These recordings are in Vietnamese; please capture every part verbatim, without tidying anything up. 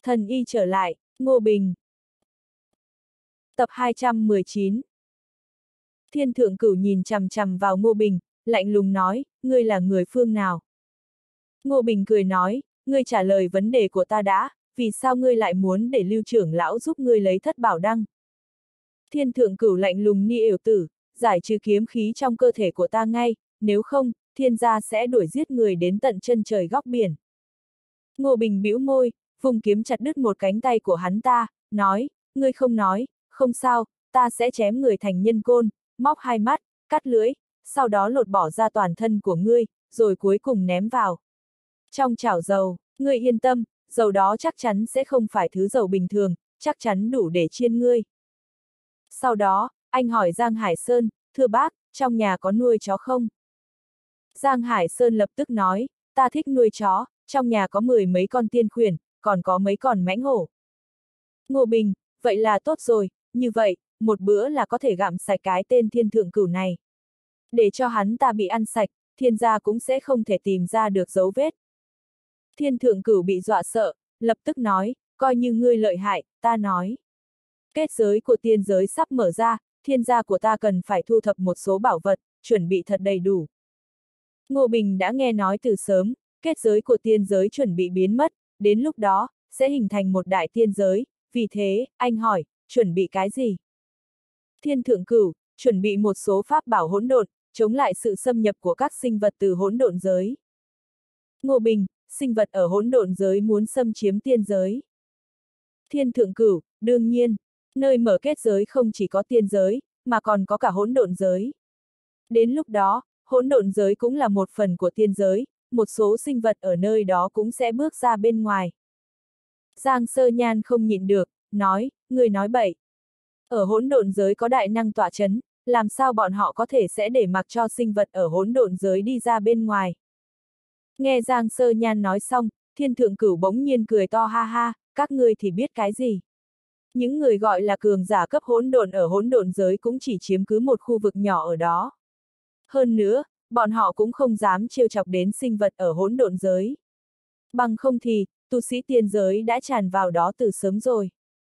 Thần y trở lại, Ngô Bình. Tập hai trăm mười chín. Thiên Thượng Cửu nhìn chằm chằm vào Ngô Bình, lạnh lùng nói, ngươi là người phương nào? Ngô Bình cười nói, ngươi trả lời vấn đề của ta đã, vì sao ngươi lại muốn để Lưu trưởng lão giúp ngươi lấy thất bảo đăng? Thiên Thượng Cửu lạnh lùng ni yểu tử, giải trừ kiếm khí trong cơ thể của ta ngay, nếu không, thiên gia sẽ đuổi giết người đến tận chân trời góc biển. Ngô Bình bĩu môi, vùng kiếm chặt đứt một cánh tay của hắn ta, nói, ngươi không nói, không sao, ta sẽ chém người thành nhân côn, móc hai mắt, cắt lưỡi, sau đó lột bỏ ra toàn thân của ngươi, rồi cuối cùng ném vào trong chảo dầu, ngươi yên tâm, dầu đó chắc chắn sẽ không phải thứ dầu bình thường, chắc chắn đủ để chiên ngươi. Sau đó, anh hỏi Giang Hải Sơn, thưa bác, trong nhà có nuôi chó không? Giang Hải Sơn lập tức nói, ta thích nuôi chó, trong nhà có mười mấy con tiên khuyển, còn có mấy con mãnh hổ. Ngô Bình, vậy là tốt rồi, như vậy, một bữa là có thể gặm sạch cái tên Thiên Thượng Cửu này. Để cho hắn ta bị ăn sạch, thiên gia cũng sẽ không thể tìm ra được dấu vết. Thiên Thượng Cửu bị dọa sợ, lập tức nói, coi như ngươi lợi hại, ta nói. Kết giới của tiên giới sắp mở ra, thiên gia của ta cần phải thu thập một số bảo vật, chuẩn bị thật đầy đủ. Ngô Bình đã nghe nói từ sớm, kết giới của tiên giới chuẩn bị biến mất, đến lúc đó, sẽ hình thành một đại tiên giới, vì thế, anh hỏi, chuẩn bị cái gì? Thiên Thượng Cửu, chuẩn bị một số pháp bảo hỗn độn, chống lại sự xâm nhập của các sinh vật từ hỗn độn giới. Ngô Bình, sinh vật ở hỗn độn giới muốn xâm chiếm tiên giới. Thiên Thượng Cửu, đương nhiên, nơi mở kết giới không chỉ có tiên giới, mà còn có cả hỗn độn giới. Đến lúc đó, hỗn độn giới cũng là một phần của tiên giới, một số sinh vật ở nơi đó cũng sẽ bước ra bên ngoài. Giang Sơ Nhan không nhịn được, nói, người nói bậy. Ở hỗn độn giới có đại năng tọa chấn, làm sao bọn họ có thể sẽ để mặc cho sinh vật ở hỗn độn giới đi ra bên ngoài. Nghe Giang Sơ Nhan nói xong, Thiên Thượng Cửu bỗng nhiên cười to ha ha, các ngươi thì biết cái gì? Những người gọi là cường giả cấp hỗn độn ở hỗn độn giới cũng chỉ chiếm cứ một khu vực nhỏ ở đó. Hơn nữa, bọn họ cũng không dám trêu chọc đến sinh vật ở hỗn độn giới. Bằng không thì, tu sĩ tiên giới đã tràn vào đó từ sớm rồi.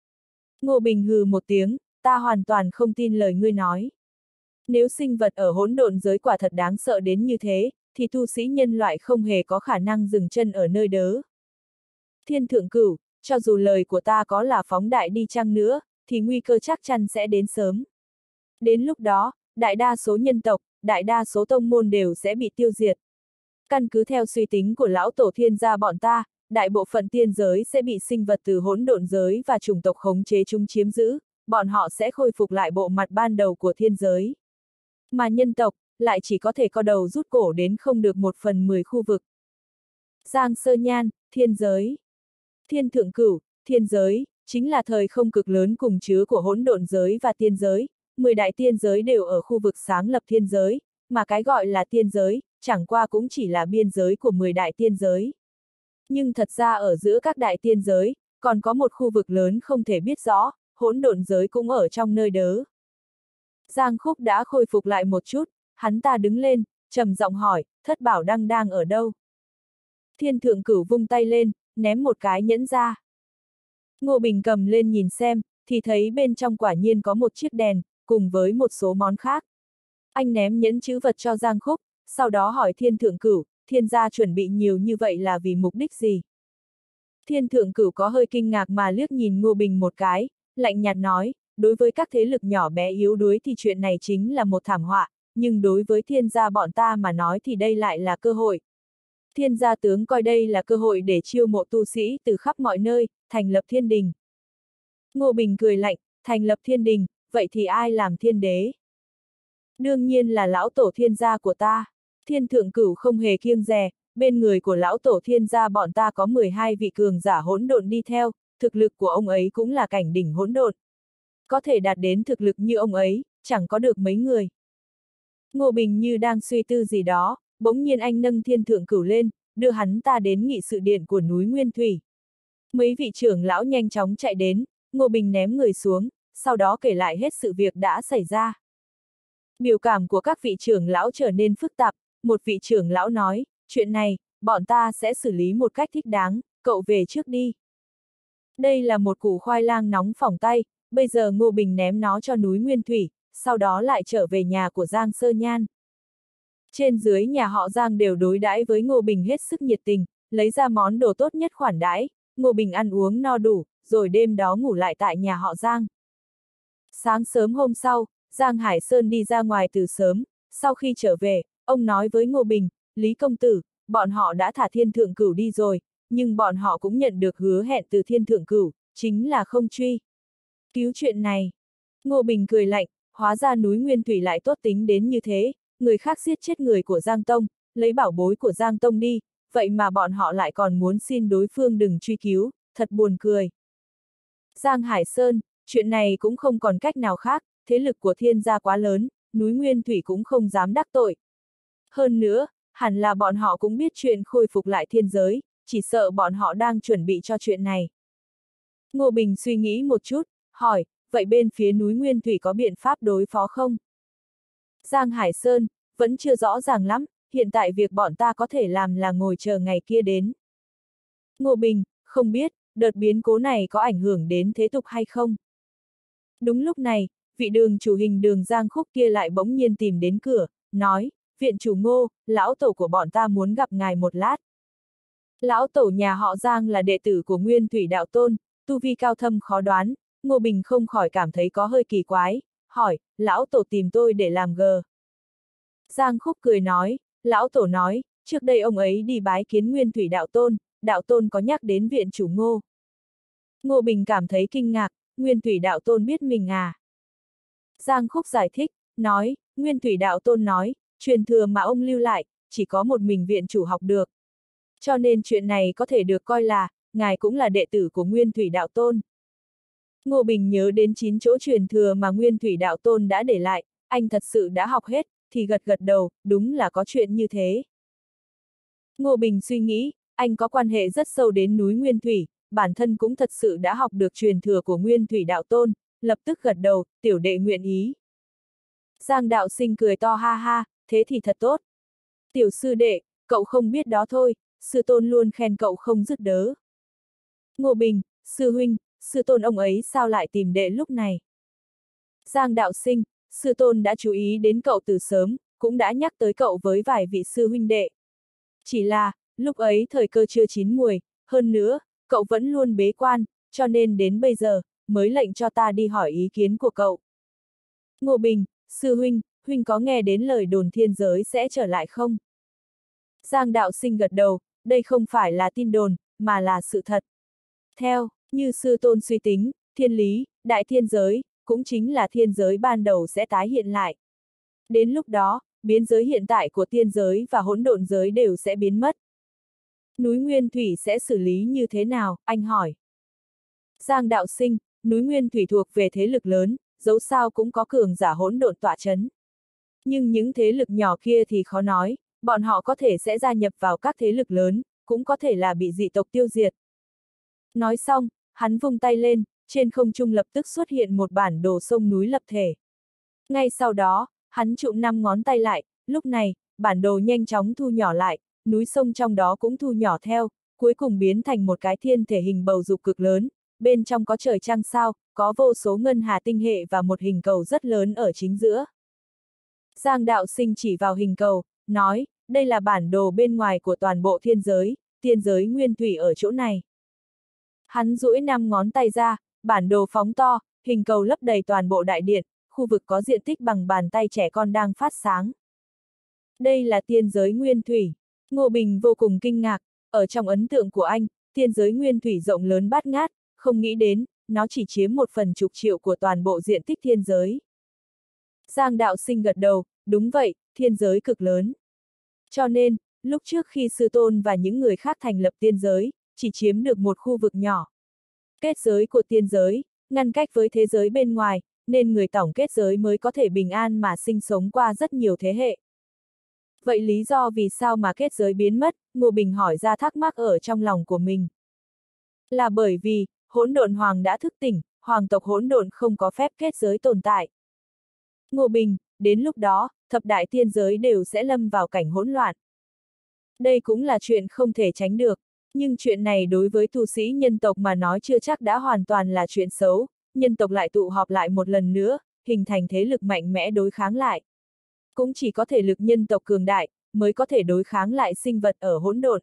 Ngô Bình hừ một tiếng, ta hoàn toàn không tin lời ngươi nói. Nếu sinh vật ở hỗn độn giới quả thật đáng sợ đến như thế, thì tu sĩ nhân loại không hề có khả năng dừng chân ở nơi đó. Thiên Thượng Cửu, cho dù lời của ta có là phóng đại đi chăng nữa, thì nguy cơ chắc chắn sẽ đến sớm. Đến lúc đó, đại đa số nhân tộc, đại đa số tông môn đều sẽ bị tiêu diệt. Căn cứ theo suy tính của lão tổ thiên gia bọn ta, đại bộ phận tiên giới sẽ bị sinh vật từ hỗn độn giới và chủng tộc khống chế chúng chiếm giữ, bọn họ sẽ khôi phục lại bộ mặt ban đầu của thiên giới. Mà nhân tộc, lại chỉ có thể co đầu rút cổ đến không được một phần mười khu vực. Giang Sơ Nhan, thiên giới. Thiên Thượng Cửu, thiên giới, chính là thời không cực lớn cùng chứa của hỗn độn giới và tiên giới, mười đại tiên giới đều ở khu vực sáng lập thiên giới, mà cái gọi là tiên giới, chẳng qua cũng chỉ là biên giới của mười đại tiên giới. Nhưng thật ra ở giữa các đại tiên giới, còn có một khu vực lớn không thể biết rõ, hỗn độn giới cũng ở trong nơi đó. Giang Khúc đã khôi phục lại một chút, hắn ta đứng lên, trầm giọng hỏi, thất bảo đăng đang ở đâu? Thiên Thượng Cửu vung tay lên, ném một cái nhẫn ra. Ngô Bình cầm lên nhìn xem, thì thấy bên trong quả nhiên có một chiếc đèn, cùng với một số món khác. Anh ném nhẫn chữ vật cho Giang Khúc, sau đó hỏi Thiên Thượng Cửu, thiên gia chuẩn bị nhiều như vậy là vì mục đích gì? Thiên Thượng Cửu có hơi kinh ngạc mà liếc nhìn Ngô Bình một cái, lạnh nhạt nói, đối với các thế lực nhỏ bé yếu đuối thì chuyện này chính là một thảm họa, nhưng đối với thiên gia bọn ta mà nói thì đây lại là cơ hội. Thiên gia tướng coi đây là cơ hội để chiêu mộ tu sĩ từ khắp mọi nơi, thành lập thiên đình. Ngô Bình cười lạnh, thành lập thiên đình, vậy thì ai làm thiên đế? Đương nhiên là lão tổ thiên gia của ta. Thiên Thượng Cửu không hề kiêng dè, bên người của lão tổ thiên gia bọn ta có mười hai vị cường giả hỗn độn đi theo, thực lực của ông ấy cũng là cảnh đỉnh hỗn độn. Có thể đạt đến thực lực như ông ấy, chẳng có được mấy người. Ngô Bình như đang suy tư gì đó, bỗng nhiên anh nâng Thiên Thượng Cửu lên, đưa hắn ta đến nghị sự điện của núi Nguyên Thủy. Mấy vị trưởng lão nhanh chóng chạy đến, Ngô Bình ném người xuống, sau đó kể lại hết sự việc đã xảy ra. Biểu cảm của các vị trưởng lão trở nên phức tạp, một vị trưởng lão nói, chuyện này, bọn ta sẽ xử lý một cách thích đáng, cậu về trước đi. Đây là một củ khoai lang nóng phỏng tay, bây giờ Ngô Bình ném nó cho núi Nguyên Thủy, sau đó lại trở về nhà của Giang Sơ Nhan. Trên dưới nhà họ Giang đều đối đãi với Ngô Bình hết sức nhiệt tình, lấy ra món đồ tốt nhất khoản đãi, Ngô Bình ăn uống no đủ, rồi đêm đó ngủ lại tại nhà họ Giang. Sáng sớm hôm sau, Giang Hải Sơn đi ra ngoài từ sớm, sau khi trở về, ông nói với Ngô Bình, Lý Công Tử, bọn họ đã thả Thiên Thượng Cửu đi rồi, nhưng bọn họ cũng nhận được hứa hẹn từ Thiên Thượng Cửu, chính là không truy cứu chuyện này. Ngô Bình cười lạnh, hóa ra núi Nguyên Thủy lại tốt tính đến như thế, người khác giết chết người của Giang Tông, lấy bảo bối của Giang Tông đi, vậy mà bọn họ lại còn muốn xin đối phương đừng truy cứu, thật buồn cười. Giang Hải Sơn, chuyện này cũng không còn cách nào khác, thế lực của Thiên gia quá lớn, núi Nguyên Thủy cũng không dám đắc tội. Hơn nữa, hẳn là bọn họ cũng biết chuyện khôi phục lại thiên giới, chỉ sợ bọn họ đang chuẩn bị cho chuyện này. Ngô Bình suy nghĩ một chút, hỏi, vậy bên phía núi Nguyên Thủy có biện pháp đối phó không? Giang Hải Sơn, vẫn chưa rõ ràng lắm, hiện tại việc bọn ta có thể làm là ngồi chờ ngày kia đến. Ngô Bình, không biết, đợt biến cố này có ảnh hưởng đến thế tục hay không? Đúng lúc này, vị đường chủ hình đường Giang Khúc kia lại bỗng nhiên tìm đến cửa, nói, viện chủ Ngô, lão tổ của bọn ta muốn gặp ngài một lát. Lão tổ nhà họ Giang là đệ tử của Nguyên Thủy Đạo Tôn, tu vi cao thâm khó đoán, Ngô Bình không khỏi cảm thấy có hơi kỳ quái, hỏi, lão tổ tìm tôi để làm gờ. Giang Khúc cười nói, lão tổ nói, trước đây ông ấy đi bái kiến Nguyên Thủy Đạo Tôn, Đạo Tôn có nhắc đến viện chủ Ngô. Ngô Bình cảm thấy kinh ngạc, Nguyên Thủy Đạo Tôn biết mình à? Giang Khúc giải thích, nói, Nguyên Thủy Đạo Tôn nói, truyền thừa mà ông lưu lại, chỉ có một mình viện chủ học được. Cho nên chuyện này có thể được coi là, ngài cũng là đệ tử của Nguyên Thủy Đạo Tôn. Ngô Bình nhớ đến chín chỗ truyền thừa mà Nguyên Thủy Đạo Tôn đã để lại, anh thật sự đã học hết, thì gật gật đầu, đúng là có chuyện như thế. Ngô Bình suy nghĩ, anh có quan hệ rất sâu đến núi Nguyên Thủy, bản thân cũng thật sự đã học được truyền thừa của Nguyên Thủy Đạo Tôn, lập tức gật đầu, tiểu đệ nguyện ý. Giang Đạo Sinh cười to ha ha, thế thì thật tốt. Tiểu sư đệ, cậu không biết đó thôi, sư tôn luôn khen cậu không dứt đớ. Ngô Bình, sư huynh, sư tôn ông ấy sao lại tìm đệ lúc này? Giang Đạo Sinh, sư tôn đã chú ý đến cậu từ sớm, cũng đã nhắc tới cậu với vài vị sư huynh đệ. Chỉ là, lúc ấy thời cơ chưa chín muồi, hơn nữa, cậu vẫn luôn bế quan, cho nên đến bây giờ, mới lệnh cho ta đi hỏi ý kiến của cậu. Ngô Bình, sư huynh, huynh có nghe đến lời đồn thiên giới sẽ trở lại không? Giang Đạo Sinh gật đầu, đây không phải là tin đồn, mà là sự thật. Theo, như sư tôn suy tính, thiên lý, đại thiên giới, cũng chính là thiên giới ban đầu sẽ tái hiện lại. Đến lúc đó, biến giới hiện tại của thiên giới và hỗn độn giới đều sẽ biến mất. Núi Nguyên Thủy sẽ xử lý như thế nào, anh hỏi. Giang Đạo Sinh, núi Nguyên Thủy thuộc về thế lực lớn, dẫu sao cũng có cường giả hỗn độn tọa chấn. Nhưng những thế lực nhỏ kia thì khó nói, bọn họ có thể sẽ gia nhập vào các thế lực lớn, cũng có thể là bị dị tộc tiêu diệt. Nói xong, hắn vung tay lên, trên không trung lập tức xuất hiện một bản đồ sông núi lập thể. Ngay sau đó, hắn trụm năm ngón tay lại, lúc này, bản đồ nhanh chóng thu nhỏ lại, núi sông trong đó cũng thu nhỏ theo, cuối cùng biến thành một cái thiên thể hình bầu dục cực lớn, bên trong có trời trăng sao, có vô số ngân hà tinh hệ và một hình cầu rất lớn ở chính giữa. Giang Đạo Sinh chỉ vào hình cầu, nói, đây là bản đồ bên ngoài của toàn bộ thiên giới, thiên giới Nguyên Thủy ở chỗ này. Hắn duỗi năm ngón tay ra, bản đồ phóng to, hình cầu lấp đầy toàn bộ đại điện, khu vực có diện tích bằng bàn tay trẻ con đang phát sáng. Đây là thiên giới Nguyên Thủy. Ngô Bình vô cùng kinh ngạc, ở trong ấn tượng của anh, thiên giới Nguyên Thủy rộng lớn bát ngát, không nghĩ đến, nó chỉ chiếm một phần chục triệu của toàn bộ diện tích thiên giới. Giang Đạo Sinh gật đầu, đúng vậy, thiên giới cực lớn. Cho nên, lúc trước khi sư tôn và những người khác thành lập tiên giới, chỉ chiếm được một khu vực nhỏ. Kết giới của tiên giới, ngăn cách với thế giới bên ngoài, nên người tổng kết giới mới có thể bình an mà sinh sống qua rất nhiều thế hệ. Vậy lý do vì sao mà kết giới biến mất, Ngô Bình hỏi ra thắc mắc ở trong lòng của mình. Là bởi vì, hỗn độn hoàng đã thức tỉnh, hoàng tộc hỗn độn không có phép kết giới tồn tại. Ngô Bình, đến lúc đó, thập đại tiên giới đều sẽ lâm vào cảnh hỗn loạn. Đây cũng là chuyện không thể tránh được. Nhưng chuyện này đối với tu sĩ nhân tộc mà nói chưa chắc đã hoàn toàn là chuyện xấu, nhân tộc lại tụ họp lại một lần nữa, hình thành thế lực mạnh mẽ đối kháng lại. Cũng chỉ có thể lực nhân tộc cường đại, mới có thể đối kháng lại sinh vật ở hỗn độn.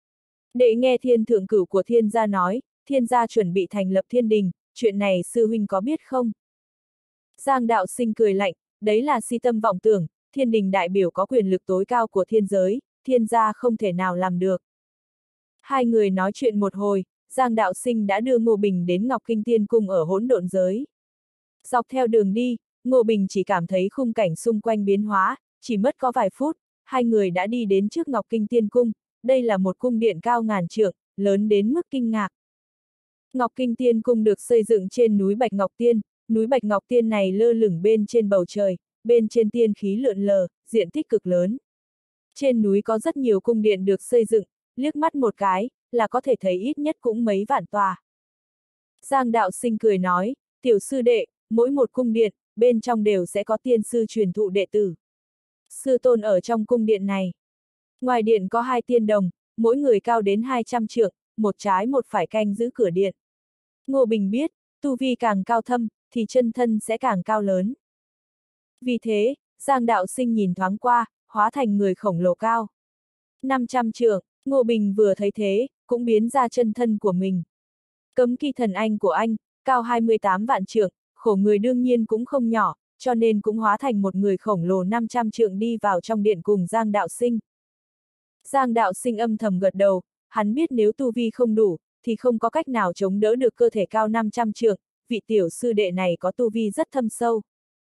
Đệ nghe thiên thượng cửu của thiên gia nói, thiên gia chuẩn bị thành lập thiên đình, chuyện này sư huynh có biết không? Giang đạo sinh cười lạnh, đấy là si tâm vọng tưởng, thiên đình đại biểu có quyền lực tối cao của thiên giới, thiên gia không thể nào làm được. Hai người nói chuyện một hồi, Giang đạo sinh đã đưa Ngô Bình đến Ngọc Kinh Tiên Cung ở hỗn độn giới. Dọc theo đường đi, Ngô Bình chỉ cảm thấy khung cảnh xung quanh biến hóa, chỉ mất có vài phút, hai người đã đi đến trước Ngọc Kinh Tiên Cung, đây là một cung điện cao ngàn trượng, lớn đến mức kinh ngạc. Ngọc Kinh Tiên Cung được xây dựng trên núi Bạch Ngọc Tiên, núi Bạch Ngọc Tiên này lơ lửng bên trên bầu trời, bên trên tiên khí lượn lờ, diện tích cực lớn. Trên núi có rất nhiều cung điện được xây dựng, liếc mắt một cái, là có thể thấy ít nhất cũng mấy vạn tòa. Giang đạo sinh cười nói, tiểu sư đệ, mỗi một cung điện, bên trong đều sẽ có tiên sư truyền thụ đệ tử. Sư tôn ở trong cung điện này. Ngoài điện có hai tiên đồng, mỗi người cao đến hai trăm trượng, một trái một phải canh giữ cửa điện. Ngô Bình biết, tu vi càng cao thâm, thì chân thân sẽ càng cao lớn. Vì thế, Giang đạo sinh nhìn thoáng qua, hóa thành người khổng lồ cao. năm trăm trượng, Ngô Bình vừa thấy thế, cũng biến ra chân thân của mình. Cấm kỳ thần anh của anh, cao hai mươi tám vạn trượng, khổ người đương nhiên cũng không nhỏ, cho nên cũng hóa thành một người khổng lồ năm trăm trượng đi vào trong điện cùng Giang đạo sinh. Giang đạo sinh âm thầm gật đầu, hắn biết nếu tu vi không đủ, thì không có cách nào chống đỡ được cơ thể cao năm trăm trượng, vị tiểu sư đệ này có tu vi rất thâm sâu.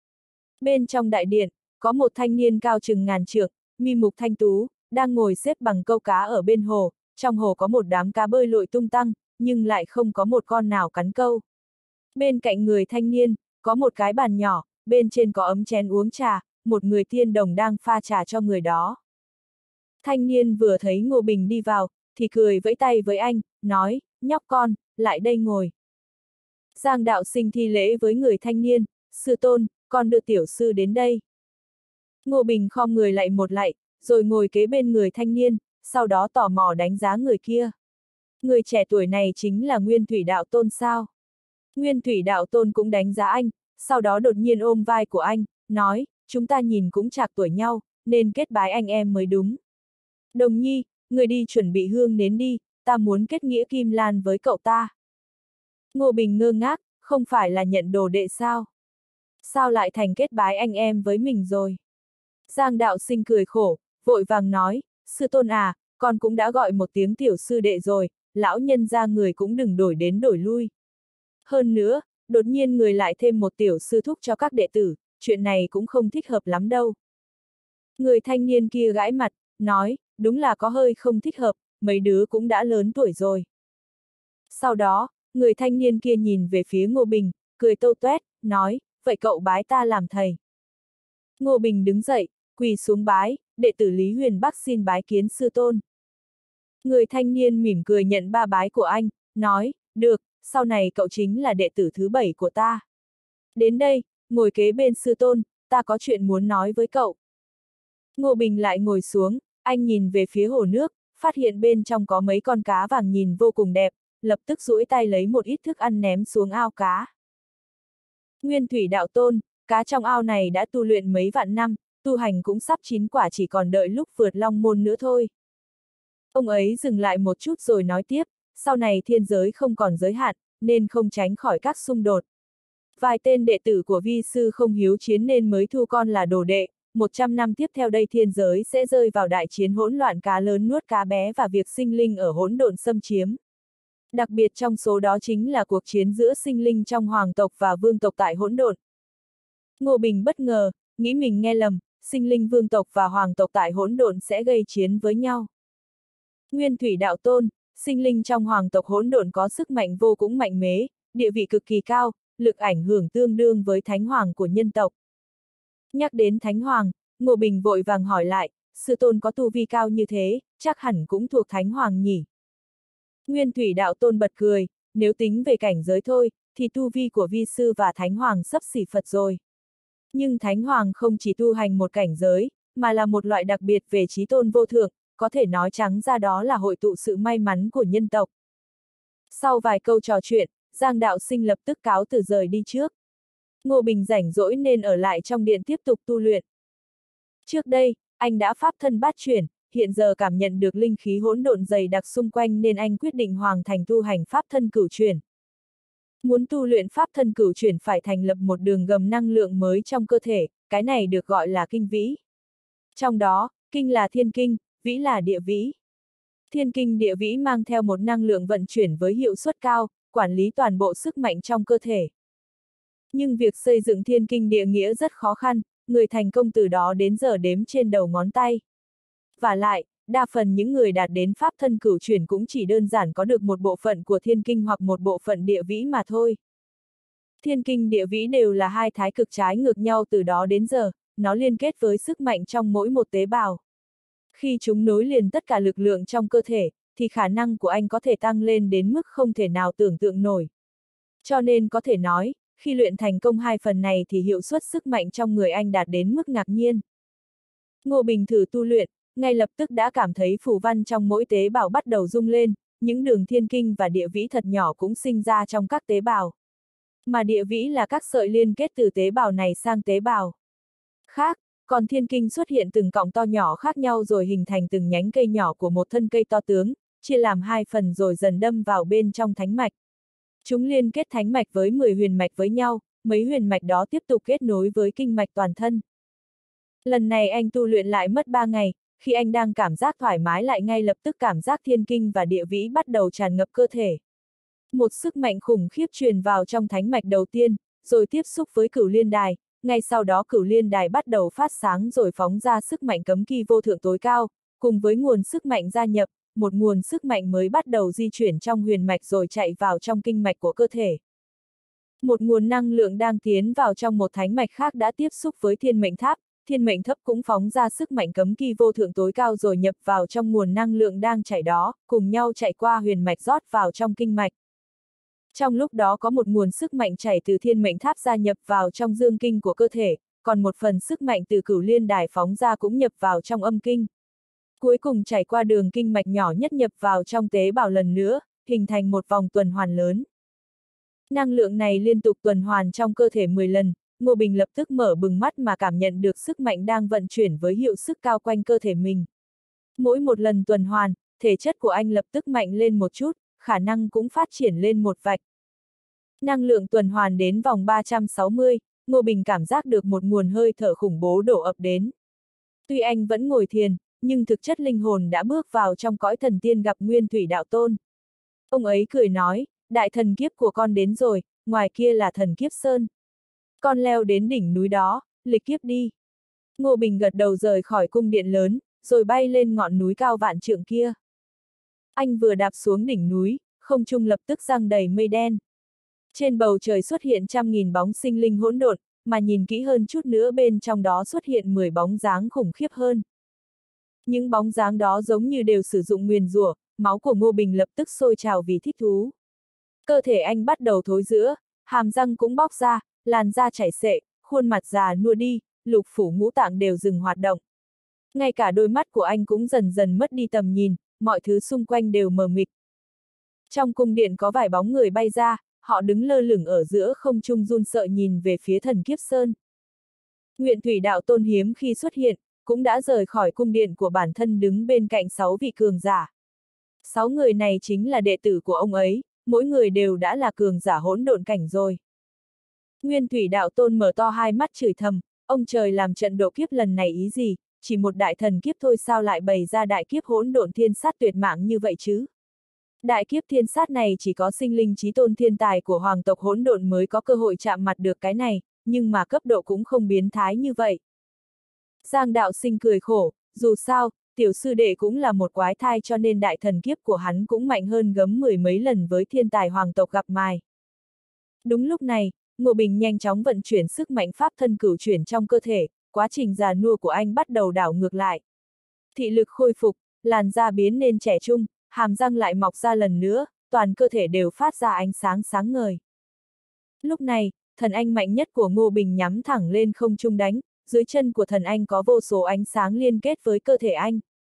Bên trong đại điện, có một thanh niên cao chừng ngàn trượng, mi mục thanh tú, đang ngồi xếp bằng câu cá ở bên hồ, trong hồ có một đám cá bơi lội tung tăng, nhưng lại không có một con nào cắn câu. Bên cạnh người thanh niên, có một cái bàn nhỏ, bên trên có ấm chén uống trà, một người tiên đồng đang pha trà cho người đó. Thanh niên vừa thấy Ngô Bình đi vào, thì cười vẫy tay với anh, nói, nhóc con, lại đây ngồi. Giang đạo sinh thi lễ với người thanh niên, sư tôn, con đưa tiểu sư đến đây. Ngô Bình khom người lại một lạy, rồi ngồi kế bên người thanh niên, sau đó tò mò đánh giá người kia. Người trẻ tuổi này chính là Nguyên Thủy Đạo Tôn sao? Nguyên Thủy Đạo Tôn cũng đánh giá anh, sau đó đột nhiên ôm vai của anh, nói, chúng ta nhìn cũng chạc tuổi nhau, nên kết bái anh em mới đúng. Đồng nhi, người đi chuẩn bị hương nến đi, ta muốn kết nghĩa kim lan với cậu ta. Ngô Bình ngơ ngác, không phải là nhận đồ đệ sao? Sao lại thành kết bái anh em với mình rồi? Giang đạo sinh cười khổ, vội vàng nói, sư tôn à, con cũng đã gọi một tiếng tiểu sư đệ rồi, lão nhân ra người cũng đừng đổi đến đổi lui. Hơn nữa, đột nhiên người lại thêm một tiểu sư thúc cho các đệ tử, chuyện này cũng không thích hợp lắm đâu. Người thanh niên kia gãi mặt, nói, đúng là có hơi không thích hợp, mấy đứa cũng đã lớn tuổi rồi. Sau đó, người thanh niên kia nhìn về phía Ngô Bình, cười tâu tuét, nói, vậy cậu bái ta làm thầy. Ngô Bình đứng dậy, quỳ xuống bái, đệ tử Lý Huyền Bắc xin bái kiến sư tôn. Người thanh niên mỉm cười nhận ba bái của anh, nói, được, sau này cậu chính là đệ tử thứ bảy của ta. Đến đây, ngồi kế bên sư tôn, ta có chuyện muốn nói với cậu. Ngô Bình lại ngồi xuống, anh nhìn về phía hồ nước, phát hiện bên trong có mấy con cá vàng nhìn vô cùng đẹp, lập tức duỗi tay lấy một ít thức ăn ném xuống ao cá. Nguyên Thủy Đạo Tôn, cá trong ao này đã tu luyện mấy vạn năm, tu hành cũng sắp chín quả, chỉ còn đợi lúc vượt long môn nữa thôi. Ông ấy dừng lại một chút rồi nói tiếp, sau này thiên giới không còn giới hạn, nên không tránh khỏi các xung đột. Vài tên đệ tử của vi sư không hiếu chiến nên mới thu con là đồ đệ, một trăm năm tiếp theo đây thiên giới sẽ rơi vào đại chiến hỗn loạn, cá lớn nuốt cá bé và việc sinh linh ở hỗn độn xâm chiếm. Đặc biệt trong số đó chính là cuộc chiến giữa sinh linh trong hoàng tộc và vương tộc tại hỗn độn. Ngô Bình bất ngờ, nghĩ mình nghe lầm, sinh linh vương tộc và hoàng tộc tại hỗn độn sẽ gây chiến với nhau. Nguyên Thủy Đạo Tôn, sinh linh trong hoàng tộc hỗn độn có sức mạnh vô cùng mạnh mẽ, địa vị cực kỳ cao, lực ảnh hưởng tương đương với thánh hoàng của nhân tộc. Nhắc đến thánh hoàng, Ngô Bình vội vàng hỏi lại, sư tôn có tu vi cao như thế, chắc hẳn cũng thuộc thánh hoàng nhỉ. Nguyên Thủy Đạo Tôn bật cười, nếu tính về cảnh giới thôi, thì tu vi của vi sư và thánh hoàng xấp xỉ Phật rồi. Nhưng thánh hoàng không chỉ tu hành một cảnh giới, mà là một loại đặc biệt về trí tôn vô thượng, có thể nói trắng ra đó là hội tụ sự may mắn của nhân tộc. Sau vài câu trò chuyện, Giang đạo sinh lập tức cáo từ rời đi trước. Ngô Bình rảnh rỗi nên ở lại trong điện tiếp tục tu luyện. Trước đây, anh đã pháp thân bát chuyển, hiện giờ cảm nhận được linh khí hỗn độn dày đặc xung quanh nên anh quyết định hoàn thành tu hành pháp thân cửu chuyển. Muốn tu luyện pháp thân cửu chuyển phải thành lập một đường gầm năng lượng mới trong cơ thể, cái này được gọi là kinh vĩ. Trong đó, kinh là thiên kinh, vĩ là địa vĩ. Thiên kinh địa vĩ mang theo một năng lượng vận chuyển với hiệu suất cao, quản lý toàn bộ sức mạnh trong cơ thể. Nhưng việc xây dựng thiên kinh địa nghĩa rất khó khăn, người thành công từ đó đến giờ đếm trên đầu ngón tay. Vả lại, đa phần những người đạt đến pháp thân cửu chuyển cũng chỉ đơn giản có được một bộ phận của thiên kinh hoặc một bộ phận địa vĩ mà thôi. Thiên kinh địa vĩ đều là hai thái cực trái ngược nhau từ đó đến giờ, nó liên kết với sức mạnh trong mỗi một tế bào. Khi chúng nối liền tất cả lực lượng trong cơ thể, thì khả năng của anh có thể tăng lên đến mức không thể nào tưởng tượng nổi. Cho nên có thể nói, khi luyện thành công hai phần này thì hiệu suất sức mạnh trong người anh đạt đến mức ngạc nhiên. Ngô Bình thử tu luyện, ngay lập tức đã cảm thấy phù văn trong mỗi tế bào bắt đầu rung lên, những đường thiên kinh và địa vĩ thật nhỏ cũng sinh ra trong các tế bào. Mà địa vĩ là các sợi liên kết từ tế bào này sang tế bào khác, còn thiên kinh xuất hiện từng cọng to nhỏ khác nhau rồi hình thành từng nhánh cây nhỏ của một thân cây to tướng, chia làm hai phần rồi dần đâm vào bên trong thánh mạch. Chúng liên kết thánh mạch với mười huyền mạch với nhau, mấy huyền mạch đó tiếp tục kết nối với kinh mạch toàn thân. Lần này anh tu luyện lại mất ba ngày, khi anh đang cảm giác thoải mái lại ngay lập tức cảm giác thiên kinh và địa vĩ bắt đầu tràn ngập cơ thể. Một sức mạnh khủng khiếp truyền vào trong thánh mạch đầu tiên, rồi tiếp xúc với cửu liên đài, ngay sau đó cửu liên đài bắt đầu phát sáng rồi phóng ra sức mạnh cấm kỵ vô thượng tối cao, cùng với nguồn sức mạnh gia nhập, một nguồn sức mạnh mới bắt đầu di chuyển trong huyền mạch rồi chạy vào trong kinh mạch của cơ thể. Một nguồn năng lượng đang tiến vào trong một thánh mạch khác đã tiếp xúc với thiên mệnh tháp, thiên mệnh thấp cũng phóng ra sức mạnh cấm kỵ vô thượng tối cao rồi nhập vào trong nguồn năng lượng đang chảy đó, cùng nhau chạy qua huyền mạch rót vào trong kinh mạch. Trong lúc đó có một nguồn sức mạnh chảy từ thiên mệnh tháp gia nhập vào trong dương kinh của cơ thể, còn một phần sức mạnh từ cửu liên đài phóng ra cũng nhập vào trong âm kinh. Cuối cùng chảy qua đường kinh mạch nhỏ nhất nhập vào trong tế bào lần nữa, hình thành một vòng tuần hoàn lớn. Năng lượng này liên tục tuần hoàn trong cơ thể mười lần, Ngô Bình lập tức mở bừng mắt mà cảm nhận được sức mạnh đang vận chuyển với hiệu sức cao quanh cơ thể mình. Mỗi một lần tuần hoàn, thể chất của anh lập tức mạnh lên một chút, khả năng cũng phát triển lên một vạch. Năng lượng tuần hoàn đến vòng ba trăm sáu mươi, Ngô Bình cảm giác được một nguồn hơi thở khủng bố đổ ập đến. Tuy anh vẫn ngồi thiền, nhưng thực chất linh hồn đã bước vào trong cõi thần tiên gặp Nguyên Thủy Đạo Tôn. Ông ấy cười nói, đại thần kiếp của con đến rồi, ngoài kia là thần kiếp sơn. Con leo đến đỉnh núi đó, lịch kiếp đi. Ngô Bình gật đầu rời khỏi cung điện lớn, rồi bay lên ngọn núi cao vạn trượng kia. Anh vừa đạp xuống đỉnh núi, không trung lập tức giăng đầy mây đen. Trên bầu trời xuất hiện trăm nghìn bóng sinh linh hỗn độn, mà nhìn kỹ hơn chút nữa bên trong đó xuất hiện mười bóng dáng khủng khiếp hơn. Những bóng dáng đó giống như đều sử dụng nguyền rủa, máu của Ngô Bình lập tức sôi trào vì thích thú. Cơ thể anh bắt đầu thối rữa, hàm răng cũng bóc ra, làn da chảy xệ, khuôn mặt già nua đi, lục phủ ngũ tạng đều dừng hoạt động. Ngay cả đôi mắt của anh cũng dần dần mất đi tầm nhìn, mọi thứ xung quanh đều mờ mịt. Trong cung điện có vài bóng người bay ra, họ đứng lơ lửng ở giữa không trung run sợ nhìn về phía thần kiếp sơn. Nguyên Thủy Đạo Tôn hiếm khi xuất hiện, cũng đã rời khỏi cung điện của bản thân đứng bên cạnh sáu vị cường giả. Sáu người này chính là đệ tử của ông ấy, mỗi người đều đã là cường giả hỗn độn cảnh rồi. Nguyên Thủy Đạo Tôn mở to hai mắt chửi thầm, ông trời làm trận độ kiếp lần này ý gì, chỉ một đại thần kiếp thôi sao lại bày ra đại kiếp hỗn độn thiên sát tuyệt mạng như vậy chứ? Đại kiếp thiên sát này chỉ có sinh linh chí tôn thiên tài của hoàng tộc hỗn độn mới có cơ hội chạm mặt được cái này, nhưng mà cấp độ cũng không biến thái như vậy. Giang đạo sinh cười khổ, dù sao, tiểu sư đệ cũng là một quái thai cho nên đại thần kiếp của hắn cũng mạnh hơn gấm mười mấy lần với thiên tài hoàng tộc gặp mài. Đúng lúc này, Ngô Bình nhanh chóng vận chuyển sức mạnh pháp thân cửu chuyển trong cơ thể, quá trình già nua của anh bắt đầu đảo ngược lại. Thị lực khôi phục, làn da biến nên trẻ trung, hàm răng lại mọc ra lần nữa, toàn cơ thể đều phát ra ánh sáng sáng ngời. Lúc này, thần anh mạnh nhất của Ngô Bình nhắm thẳng lên không trung đánh, dưới chân của thần anh có vô số ánh sáng liên kết với cơ thể anh.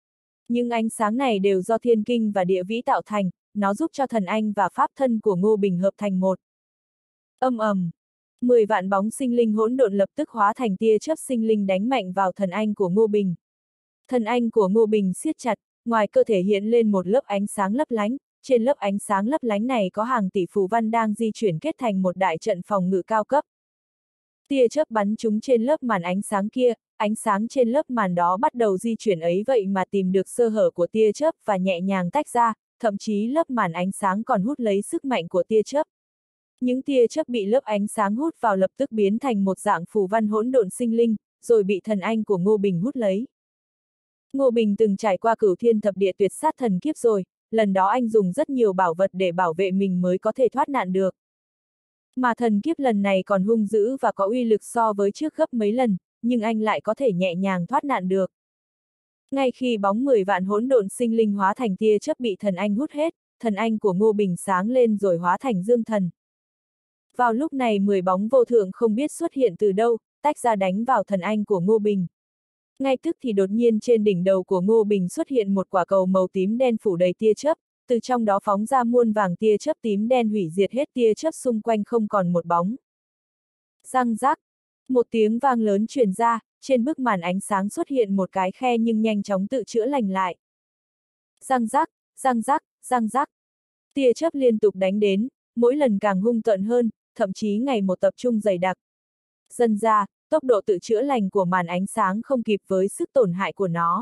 Nhưng ánh sáng này đều do thiên kinh và địa vĩ tạo thành, nó giúp cho thần anh và pháp thân của Ngô Bình hợp thành một. Âm ầm, mười vạn bóng sinh linh hỗn độn lập tức hóa thành tia chớp sinh linh đánh mạnh vào thần anh của Ngô Bình. Thần anh của Ngô Bình siết chặt, ngoài cơ thể hiện lên một lớp ánh sáng lấp lánh, trên lớp ánh sáng lấp lánh này có hàng tỷ phù văn đang di chuyển kết thành một đại trận phòng ngự cao cấp. Tia chớp bắn trúng trên lớp màn ánh sáng kia, ánh sáng trên lớp màn đó bắt đầu di chuyển ấy vậy mà tìm được sơ hở của tia chớp và nhẹ nhàng tách ra, thậm chí lớp màn ánh sáng còn hút lấy sức mạnh của tia chớp. Những tia chớp bị lớp ánh sáng hút vào lập tức biến thành một dạng phù văn hỗn độn sinh linh, rồi bị thần anh của Ngô Bình hút lấy. Ngô Bình từng trải qua cửu thiên thập địa tuyệt sát thần kiếp rồi, lần đó anh dùng rất nhiều bảo vật để bảo vệ mình mới có thể thoát nạn được. Mà thần kiếp lần này còn hung dữ và có uy lực so với trước gấp mấy lần, nhưng anh lại có thể nhẹ nhàng thoát nạn được. Ngay khi bóng mười vạn hỗn độn sinh linh hóa thành tia chớp bị thần anh hút hết, thần anh của Ngô Bình sáng lên rồi hóa thành dương thần. Vào lúc này mười bóng vô thượng không biết xuất hiện từ đâu, tách ra đánh vào thần anh của Ngô Bình. Ngay tức thì đột nhiên trên đỉnh đầu của Ngô Bình xuất hiện một quả cầu màu tím đen phủ đầy tia chớp, từ trong đó phóng ra muôn vàng tia chớp tím đen hủy diệt hết tia chớp xung quanh không còn một bóng. Răng rác, một tiếng vang lớn truyền ra, trên bức màn ánh sáng xuất hiện một cái khe nhưng nhanh chóng tự chữa lành lại. Răng rác, răng rác, răng rác. Tia chớp liên tục đánh đến, mỗi lần càng hung tợn hơn, thậm chí ngày một tập trung dày đặc. Dần ra, tốc độ tự chữa lành của màn ánh sáng không kịp với sức tổn hại của nó.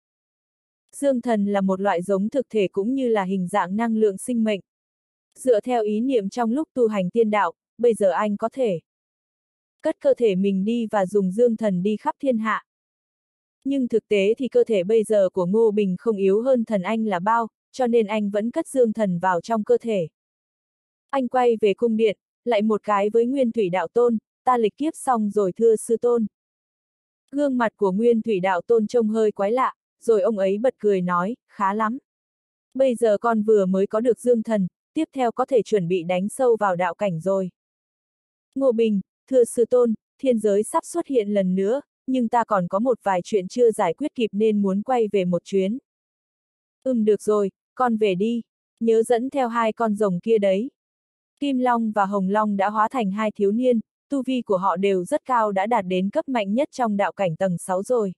Dương thần là một loại giống thực thể cũng như là hình dạng năng lượng sinh mệnh. Dựa theo ý niệm trong lúc tu hành tiên đạo, bây giờ anh có thể cất cơ thể mình đi và dùng dương thần đi khắp thiên hạ. Nhưng thực tế thì cơ thể bây giờ của Ngô Bình không yếu hơn thần anh là bao, cho nên anh vẫn cất dương thần vào trong cơ thể. Anh quay về cung điện, lại một cái với Nguyên Thủy Đạo Tôn, ta lịch kiếp xong rồi thưa sư tôn. Gương mặt của Nguyên Thủy Đạo Tôn trông hơi quái lạ, rồi ông ấy bật cười nói, khá lắm. Bây giờ con vừa mới có được dương thần, tiếp theo có thể chuẩn bị đánh sâu vào đạo cảnh rồi. Ngô Bình, thưa sư tôn, thiên giới sắp xuất hiện lần nữa, nhưng ta còn có một vài chuyện chưa giải quyết kịp nên muốn quay về một chuyến. Ừm được rồi, con về đi, nhớ dẫn theo hai con rồng kia đấy. Kim Long và Hồng Long đã hóa thành hai thiếu niên, tu vi của họ đều rất cao đã đạt đến cấp mạnh nhất trong đạo cảnh tầng sáu rồi.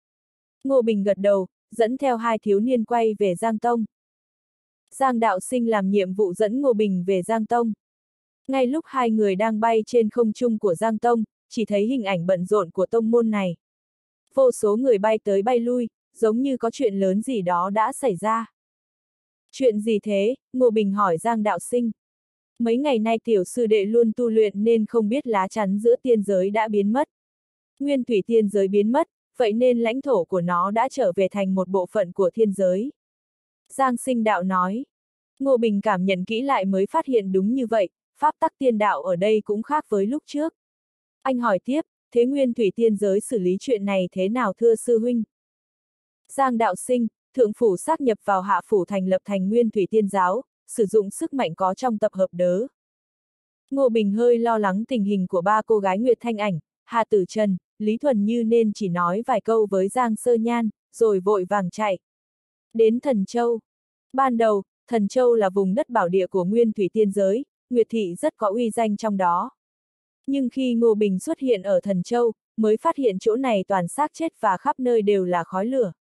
Ngô Bình gật đầu, dẫn theo hai thiếu niên quay về Giang Tông. Giang Đạo Sinh làm nhiệm vụ dẫn Ngô Bình về Giang Tông. Ngay lúc hai người đang bay trên không trung của Giang Tông, chỉ thấy hình ảnh bận rộn của tông môn này. Vô số người bay tới bay lui, giống như có chuyện lớn gì đó đã xảy ra. Chuyện gì thế? Ngô Bình hỏi Giang Đạo Sinh. Mấy ngày nay tiểu sư đệ luôn tu luyện nên không biết lá chắn giữa tiên giới đã biến mất. Nguyên thủy tiên giới biến mất, vậy nên lãnh thổ của nó đã trở về thành một bộ phận của thiên giới. Giang Sinh Đạo nói. Ngô Bình cảm nhận kỹ lại mới phát hiện đúng như vậy, pháp tắc tiên đạo ở đây cũng khác với lúc trước. Anh hỏi tiếp, thế Nguyên thủy tiên giới xử lý chuyện này thế nào thưa sư huynh? Giang Đạo Sinh, thượng phủ sáp nhập vào hạ phủ thành lập thành Nguyên thủy tiên giáo, sử dụng sức mạnh có trong tập hợp đớ. Ngô Bình hơi lo lắng tình hình của ba cô gái Nguyệt Thanh Ảnh, Hà Tử Trần, Lý Thuần Như nên chỉ nói vài câu với Giang Sơ Nhan, rồi vội vàng chạy. Đến Thần Châu. Ban đầu, Thần Châu là vùng đất bảo địa của Nguyên thủy tiên giới, Nguyệt Thị rất có uy danh trong đó. Nhưng khi Ngô Bình xuất hiện ở Thần Châu, mới phát hiện chỗ này toàn xác chết và khắp nơi đều là khói lửa.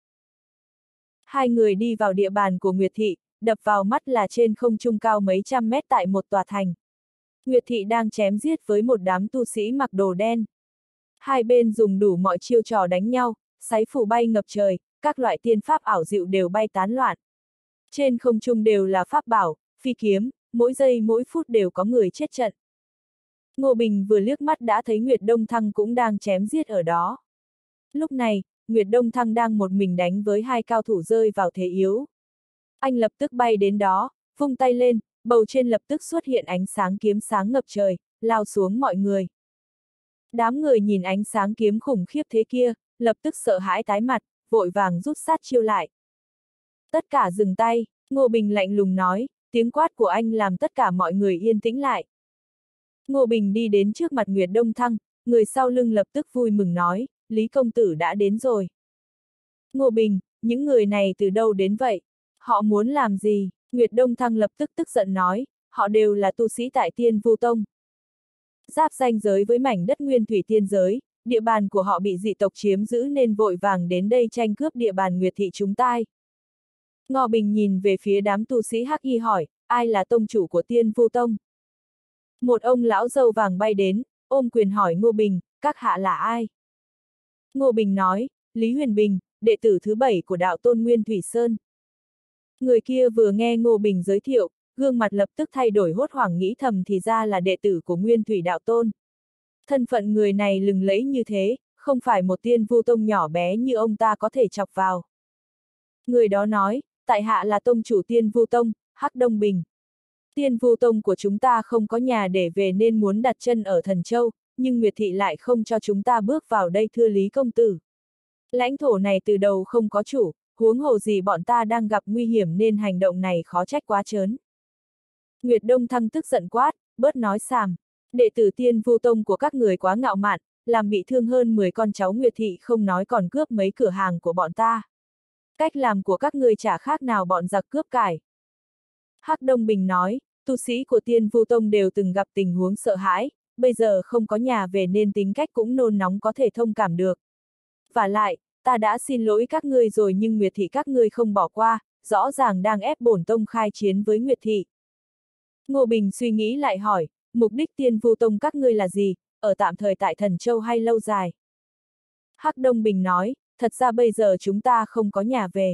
Hai người đi vào địa bàn của Nguyệt Thị, đập vào mắt là trên không trung cao mấy trăm mét tại một tòa thành. Nguyệt Thị đang chém giết với một đám tu sĩ mặc đồ đen. Hai bên dùng đủ mọi chiêu trò đánh nhau, sái phủ bay ngập trời, các loại tiên pháp ảo diệu đều bay tán loạn. Trên không trung đều là pháp bảo, phi kiếm, mỗi giây mỗi phút đều có người chết trận. Ngô Bình vừa liếc mắt đã thấy Nguyệt Đông Thăng cũng đang chém giết ở đó. Lúc này, Nguyệt Đông Thăng đang một mình đánh với hai cao thủ rơi vào thế yếu. Anh lập tức bay đến đó, vung tay lên, bầu trên lập tức xuất hiện ánh sáng kiếm sáng ngập trời, lao xuống mọi người. Đám người nhìn ánh sáng kiếm khủng khiếp thế kia, lập tức sợ hãi tái mặt, vội vàng rút sát chiêu lại. Tất cả dừng tay, Ngô Bình lạnh lùng nói, tiếng quát của anh làm tất cả mọi người yên tĩnh lại. Ngô Bình đi đến trước mặt Nguyệt Đông Thăng, người sau lưng lập tức vui mừng nói, Lý công tử đã đến rồi. Ngô Bình, những người này từ đâu đến vậy? Họ muốn làm gì? Nguyệt Đông Thăng lập tức tức giận nói, họ đều là tu sĩ tại Tiên Vu Tông. Giáp ranh giới với mảnh đất nguyên thủy tiên giới, địa bàn của họ bị dị tộc chiếm giữ nên vội vàng đến đây tranh cướp địa bàn Nguyệt thị chúng tai. Ngô Bình nhìn về phía đám tu sĩ hắc y hỏi, ai là tông chủ của Tiên Vu Tông? Một ông lão râu vàng bay đến, ôm quyền hỏi Ngô Bình, các hạ là ai? Ngô Bình nói, Lý Huyền Bình, đệ tử thứ bảy của đạo tôn Nguyên Thủy Sơn. Người kia vừa nghe Ngô Bình giới thiệu, gương mặt lập tức thay đổi hốt hoảng nghĩ thầm thì ra là đệ tử của Nguyên Thủy đạo tôn. Thân phận người này lừng lẫy như thế, không phải một Tiên Vu Tông nhỏ bé như ông ta có thể chọc vào. Người đó nói, tại hạ là tông chủ Tiên Vu Tông, Hắc Đông Bình. Tiên Vu Tông của chúng ta không có nhà để về nên muốn đặt chân ở Thần Châu, nhưng Nguyệt thị lại không cho chúng ta bước vào đây thưa Lý công tử. Lãnh thổ này từ đầu không có chủ, huống hồ gì bọn ta đang gặp nguy hiểm nên hành động này khó trách quá trớn. Nguyệt Đông Thăng tức giận quát, bớt nói xàm. Đệ tử Tiên Vu Tông của các người quá ngạo mạn, làm bị thương hơn mười con cháu Nguyệt thị không nói còn cướp mấy cửa hàng của bọn ta. Cách làm của các người chả khác nào bọn giặc cướp cải. Hắc Đông Bình nói, tu sĩ của Tiên Vu Tông đều từng gặp tình huống sợ hãi, bây giờ không có nhà về nên tính cách cũng nôn nóng có thể thông cảm được. Và lại, ta đã xin lỗi các ngươi rồi nhưng Nguyệt thị các ngươi không bỏ qua, rõ ràng đang ép bổn tông khai chiến với Nguyệt thị. Ngô Bình suy nghĩ lại hỏi, mục đích Tiên Vu Tông các ngươi là gì, ở tạm thời tại Thần Châu hay lâu dài? Hắc Đông Bình nói, thật ra bây giờ chúng ta không có nhà về.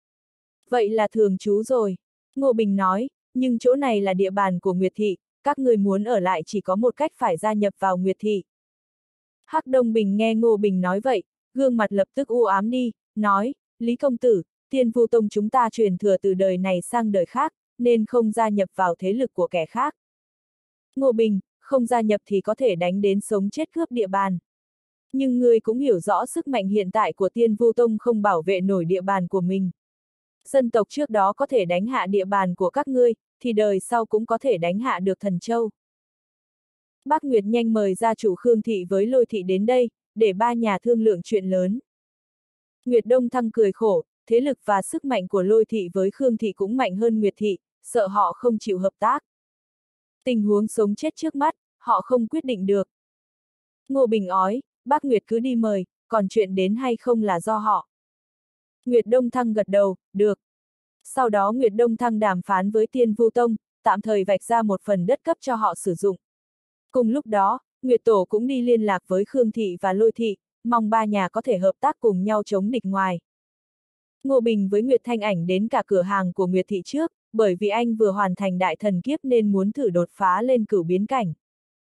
Vậy là thường trú rồi. Ngô Bình nói, nhưng chỗ này là địa bàn của Nguyệt thị, các ngươi muốn ở lại chỉ có một cách phải gia nhập vào Nguyệt thị. Hắc Đông Bình nghe Ngô Bình nói vậy, gương mặt lập tức u ám đi, nói, Lý công tử, Tiên Vu Tông chúng ta truyền thừa từ đời này sang đời khác, nên không gia nhập vào thế lực của kẻ khác. Ngô Bình, không gia nhập thì có thể đánh đến sống chết cướp địa bàn. Nhưng ngươi cũng hiểu rõ sức mạnh hiện tại của Tiên Vu Tông không bảo vệ nổi địa bàn của mình. Dân tộc trước đó có thể đánh hạ địa bàn của các ngươi, thì đời sau cũng có thể đánh hạ được Thần Châu. Bác Nguyệt nhanh mời gia chủ Khương thị với Lôi thị đến đây, để ba nhà thương lượng chuyện lớn. Nguyệt Đông Thăng cười khổ, thế lực và sức mạnh của Lôi thị với Khương thị cũng mạnh hơn Nguyệt thị, sợ họ không chịu hợp tác. Tình huống sống chết trước mắt, họ không quyết định được. Ngô Bình ói, bác Nguyệt cứ đi mời, còn chuyện đến hay không là do họ. Nguyệt Đông Thăng gật đầu, được. Sau đó Nguyệt Đông Thăng đàm phán với Tiên Vu Tông, tạm thời vạch ra một phần đất cấp cho họ sử dụng. Cùng lúc đó, Nguyệt Tổ cũng đi liên lạc với Khương thị và Lôi thị, mong ba nhà có thể hợp tác cùng nhau chống địch ngoài. Ngô Bình với Nguyệt Thanh Ảnh đến cả cửa hàng của Nguyệt thị trước, bởi vì anh vừa hoàn thành đại thần kiếp nên muốn thử đột phá lên cửu biến cảnh.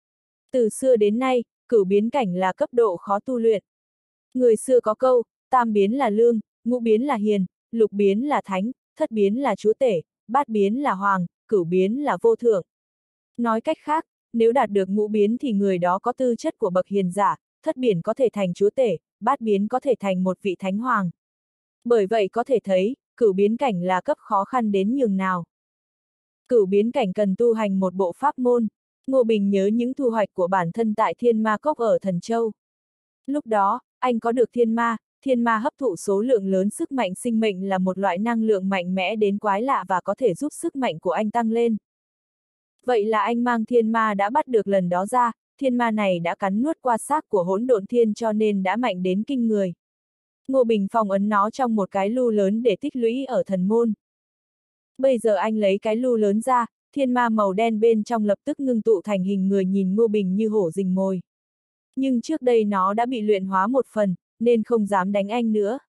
Từ xưa đến nay, cửu biến cảnh là cấp độ khó tu luyện. Người xưa có câu, tam biến là lương, ngũ biến là hiền, lục biến là thánh, thất biến là chúa tể, bát biến là hoàng, cửu biến là vô thượng. Nói cách khác, nếu đạt được ngũ biến thì người đó có tư chất của bậc hiền giả, thất biến có thể thành chúa tể, bát biến có thể thành một vị thánh hoàng. Bởi vậy có thể thấy, cửu biến cảnh là cấp khó khăn đến nhường nào. Cửu biến cảnh cần tu hành một bộ pháp môn. Ngô Bình nhớ những thu hoạch của bản thân tại Thiên Ma Cốc ở Thần Châu. Lúc đó, anh có được thiên ma, thiên ma hấp thụ số lượng lớn sức mạnh sinh mệnh là một loại năng lượng mạnh mẽ đến quái lạ và có thể giúp sức mạnh của anh tăng lên. Vậy là anh mang thiên ma đã bắt được lần đó ra, thiên ma này đã cắn nuốt qua xác của hỗn độn thiên cho nên đã mạnh đến kinh người. Ngô Bình phong ấn nó trong một cái lu lớn để tích lũy ở thần môn. Bây giờ anh lấy cái lu lớn ra, thiên ma màu đen bên trong lập tức ngưng tụ thành hình người nhìn Ngô Bình như hổ rình mồi. Nhưng trước đây nó đã bị luyện hóa một phần, nên không dám đánh anh nữa.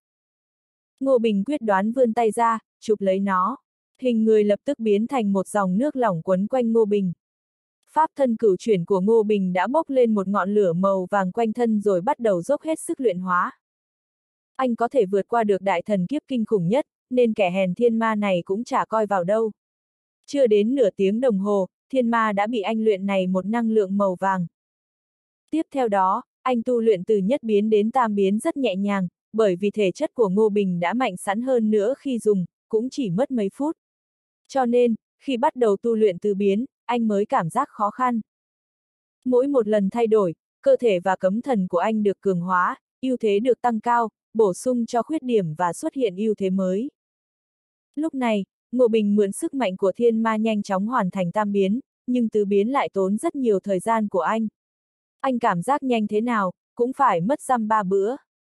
Ngô Bình quyết đoán vươn tay ra, chụp lấy nó. Hình người lập tức biến thành một dòng nước lỏng quấn quanh Ngô Bình. Pháp thân cửu chuyển của Ngô Bình đã bốc lên một ngọn lửa màu vàng quanh thân rồi bắt đầu dốc hết sức luyện hóa. Anh có thể vượt qua được đại thần kiếp kinh khủng nhất, nên kẻ hèn thiên ma này cũng chả coi vào đâu. Chưa đến nửa tiếng đồng hồ, thiên ma đã bị anh luyện này một năng lượng màu vàng. Tiếp theo đó, anh tu luyện từ nhất biến đến tam biến rất nhẹ nhàng, bởi vì thể chất của Ngô Bình đã mạnh sẵn hơn nữa khi dùng, cũng chỉ mất mấy phút. Cho nên, khi bắt đầu tu luyện từ biến, anh mới cảm giác khó khăn. Mỗi một lần thay đổi, cơ thể và cấm thần của anh được cường hóa, ưu thế được tăng cao, bổ sung cho khuyết điểm và xuất hiện ưu thế mới. Lúc này, Ngô Bình mượn sức mạnh của thiên ma nhanh chóng hoàn thành tam biến, nhưng tứ biến lại tốn rất nhiều thời gian của anh. Anh cảm giác nhanh thế nào, cũng phải mất dăm ba bữa.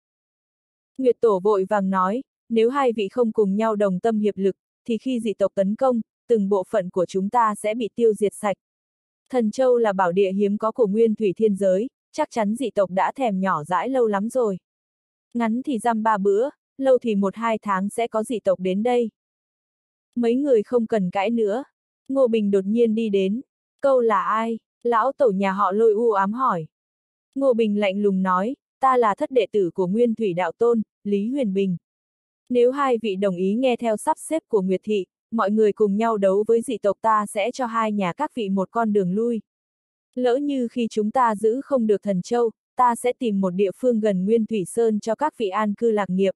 Nguyệt Tổ vội vàng nói, nếu hai vị không cùng nhau đồng tâm hiệp lực, thì khi dị tộc tấn công, từng bộ phận của chúng ta sẽ bị tiêu diệt sạch. Thần Châu là bảo địa hiếm có của nguyên thủy thiên giới, chắc chắn dị tộc đã thèm nhỏ dãi lâu lắm rồi. Ngắn thì dăm ba bữa, lâu thì một hai tháng sẽ có dị tộc đến đây. Mấy người không cần cãi nữa. Ngô Bình đột nhiên đi đến. Câu là ai? Lão tổ nhà họ Lôi u ám hỏi. Ngô Bình lạnh lùng nói, ta là thất đệ tử của Nguyên Thủy Đạo Tôn, Lý Huyền Bình. Nếu hai vị đồng ý nghe theo sắp xếp của Nguyệt Thị, mọi người cùng nhau đấu với dị tộc, ta sẽ cho hai nhà các vị một con đường lui. Lỡ như khi chúng ta giữ không được Thần Châu, ta sẽ tìm một địa phương gần Nguyên Thủy Sơn cho các vị an cư lạc nghiệp.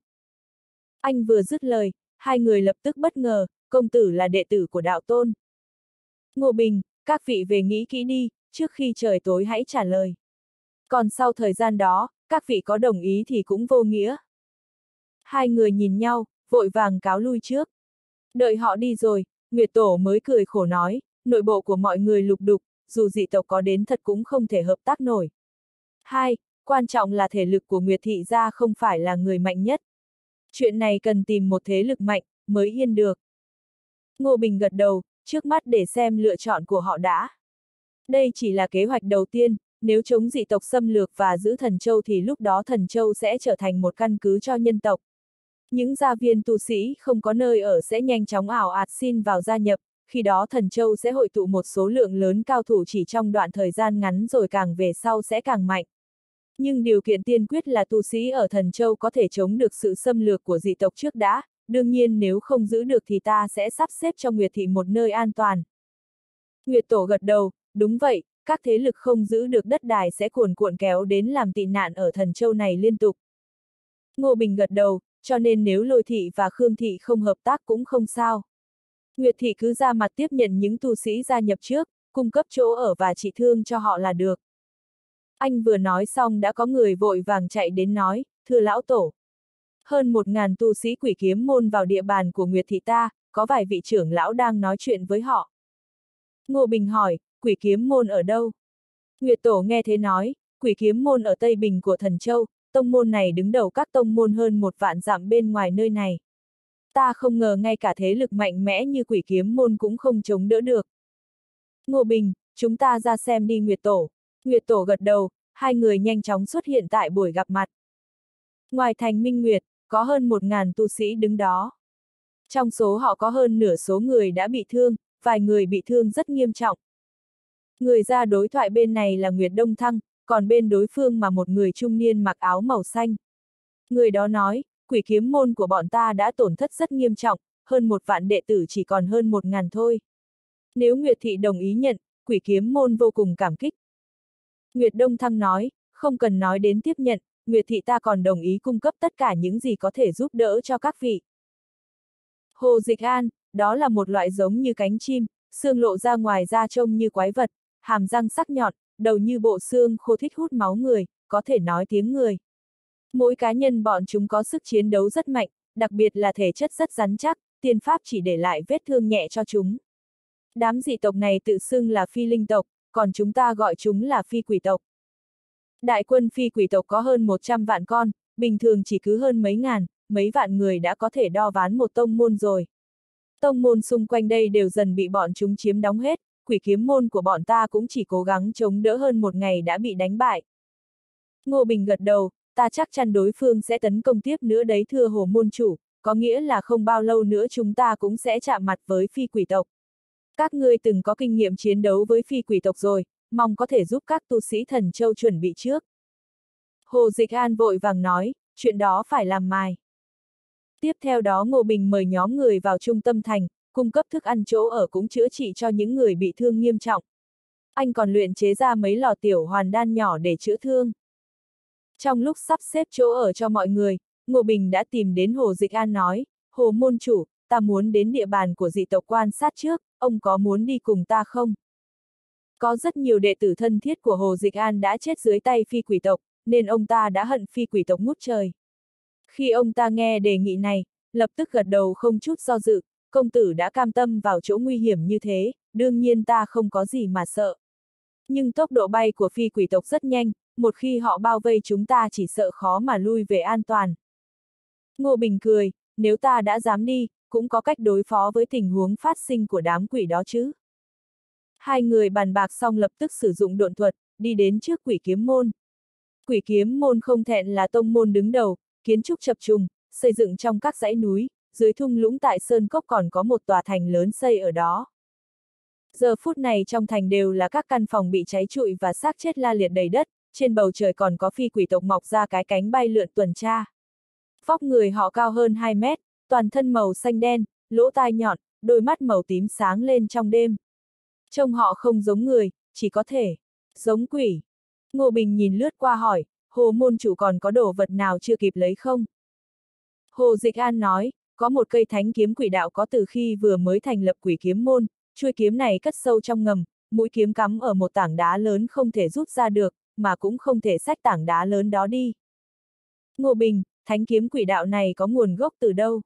Anh vừa dứt lời, hai người lập tức bất ngờ, công tử là đệ tử của Đạo Tôn. Ngô Bình, các vị về nghĩ kỹ đi, trước khi trời tối hãy trả lời. Còn sau thời gian đó, các vị có đồng ý thì cũng vô nghĩa. Hai người nhìn nhau, vội vàng cáo lui trước. Đợi họ đi rồi, Nguyệt Tổ mới cười khổ nói, nội bộ của mọi người lục đục, dù dị tộc có đến thật cũng không thể hợp tác nổi. Hai, quan trọng là thể lực của Nguyệt Thị gia không phải là người mạnh nhất. Chuyện này cần tìm một thế lực mạnh, mới yên được. Ngô Bình gật đầu, trước mắt để xem lựa chọn của họ đã. Đây chỉ là kế hoạch đầu tiên, nếu chống dị tộc xâm lược và giữ Thần Châu thì lúc đó Thần Châu sẽ trở thành một căn cứ cho nhân tộc. Những gia viên tu sĩ không có nơi ở sẽ nhanh chóng ảo ạt xin vào gia nhập, khi đó Thần Châu sẽ hội tụ một số lượng lớn cao thủ chỉ trong đoạn thời gian ngắn, rồi càng về sau sẽ càng mạnh. Nhưng điều kiện tiên quyết là tu sĩ ở Thần Châu có thể chống được sự xâm lược của dị tộc trước đã, đương nhiên nếu không giữ được thì ta sẽ sắp xếp cho Nguyệt Thị một nơi an toàn. Nguyệt Tổ gật đầu, đúng vậy, các thế lực không giữ được đất đai sẽ cuồn cuộn kéo đến làm tị nạn ở Thần Châu này liên tục. Ngô Bình gật đầu, cho nên nếu Lôi Thị và Khương Thị không hợp tác cũng không sao. Nguyệt Thị cứ ra mặt tiếp nhận những tu sĩ gia nhập trước, cung cấp chỗ ở và trị thương cho họ là được. Anh vừa nói xong đã có người vội vàng chạy đến nói, thưa lão tổ. Hơn một ngàn tu sĩ Quỷ Kiếm môn vào địa bàn của Nguyệt Thị ta, có vài vị trưởng lão đang nói chuyện với họ. Ngô Bình hỏi, Quỷ Kiếm môn ở đâu? Nguyệt Tổ nghe thế nói, Quỷ Kiếm môn ở Tây Bình của Thần Châu, tông môn này đứng đầu các tông môn hơn một vạn dặm bên ngoài nơi này. Ta không ngờ ngay cả thế lực mạnh mẽ như Quỷ Kiếm môn cũng không chống đỡ được. Ngô Bình, chúng ta ra xem đi. Nguyệt Tổ. Nguyệt Tổ gật đầu, hai người nhanh chóng xuất hiện tại buổi gặp mặt. Ngoài thành Minh Nguyệt, có hơn một ngàn tu sĩ đứng đó. Trong số họ có hơn nửa số người đã bị thương, vài người bị thương rất nghiêm trọng. Người ra đối thoại bên này là Nguyệt Đông Thăng, còn bên đối phương mà một người trung niên mặc áo màu xanh. Người đó nói, Quỷ Kiếm môn của bọn ta đã tổn thất rất nghiêm trọng, hơn một vạn đệ tử chỉ còn hơn một ngàn thôi. Nếu Nguyệt Thị đồng ý nhận, Quỷ Kiếm môn vô cùng cảm kích. Nguyệt Đông Thăng nói, không cần nói đến tiếp nhận, Nguyệt Thị ta còn đồng ý cung cấp tất cả những gì có thể giúp đỡ cho các vị. Hồ Dịch An, đó là một loại giống như cánh chim, xương lộ ra ngoài da trông như quái vật, hàm răng sắc nhọn, đầu như bộ xương khô thích hút máu người, có thể nói tiếng người. Mỗi cá nhân bọn chúng có sức chiến đấu rất mạnh, đặc biệt là thể chất rất rắn chắc, tiên pháp chỉ để lại vết thương nhẹ cho chúng. Đám dị tộc này tự xưng là phi linh tộc, còn chúng ta gọi chúng là phi quỷ tộc. Đại quân phi quỷ tộc có hơn một trăm vạn con, bình thường chỉ cứ hơn mấy ngàn, mấy vạn người đã có thể đo ván một tông môn rồi. Tông môn xung quanh đây đều dần bị bọn chúng chiếm đóng hết, Quỷ Kiếm môn của bọn ta cũng chỉ cố gắng chống đỡ hơn một ngày đã bị đánh bại. Ngô Bình gật đầu, ta chắc chắn đối phương sẽ tấn công tiếp nữa đấy thưa Hồ môn chủ, có nghĩa là không bao lâu nữa chúng ta cũng sẽ chạm mặt với phi quỷ tộc. Các ngươi từng có kinh nghiệm chiến đấu với phi quỷ tộc rồi, mong có thể giúp các tu sĩ Thần Châu chuẩn bị trước. Hồ Dịch An vội vàng nói, chuyện đó phải làm mài. Tiếp theo đó Ngô Bình mời nhóm người vào trung tâm thành, cung cấp thức ăn chỗ ở cũng chữa trị cho những người bị thương nghiêm trọng. Anh còn luyện chế ra mấy lò tiểu hoàn đan nhỏ để chữa thương. Trong lúc sắp xếp chỗ ở cho mọi người, Ngô Bình đã tìm đến Hồ Dịch An nói, Hồ môn chủ, ta muốn đến địa bàn của dị tộc quan sát trước, ông có muốn đi cùng ta không? Có rất nhiều đệ tử thân thiết của Hồ Dịch An đã chết dưới tay phi quỷ tộc, nên ông ta đã hận phi quỷ tộc ngút trời. Khi ông ta nghe đề nghị này, lập tức gật đầu không chút do dự, công tử đã cam tâm vào chỗ nguy hiểm như thế, đương nhiên ta không có gì mà sợ. Nhưng tốc độ bay của phi quỷ tộc rất nhanh, một khi họ bao vây chúng ta chỉ sợ khó mà lui về an toàn. Ngô Bình cười, nếu ta đã dám đi, cũng có cách đối phó với tình huống phát sinh của đám quỷ đó chứ. Hai người bàn bạc xong lập tức sử dụng độn thuật, đi đến trước quỷ kiếm môn. Quỷ kiếm môn không thẹn là tông môn đứng đầu, kiến trúc chập trùng, xây dựng trong các dãy núi, dưới thung lũng tại Sơn Cốc còn có một tòa thành lớn xây ở đó. Giờ phút này trong thành đều là các căn phòng bị cháy trụi và xác chết la liệt đầy đất, trên bầu trời còn có phi quỷ tộc mọc ra cái cánh bay lượn tuần tra. Vóc người họ cao hơn hai mét, toàn thân màu xanh đen, lỗ tai nhọn, đôi mắt màu tím sáng lên trong đêm. Trông họ không giống người, chỉ có thể giống quỷ. Ngô Bình nhìn lướt qua hỏi, Hồ môn chủ còn có đồ vật nào chưa kịp lấy không? Hồ Dịch An nói, có một cây thánh kiếm quỷ đạo có từ khi vừa mới thành lập quỷ kiếm môn, chuôi kiếm này cất sâu trong ngầm, mũi kiếm cắm ở một tảng đá lớn không thể rút ra được, mà cũng không thể xách tảng đá lớn đó đi. Ngô Bình, thánh kiếm quỷ đạo này có nguồn gốc từ đâu?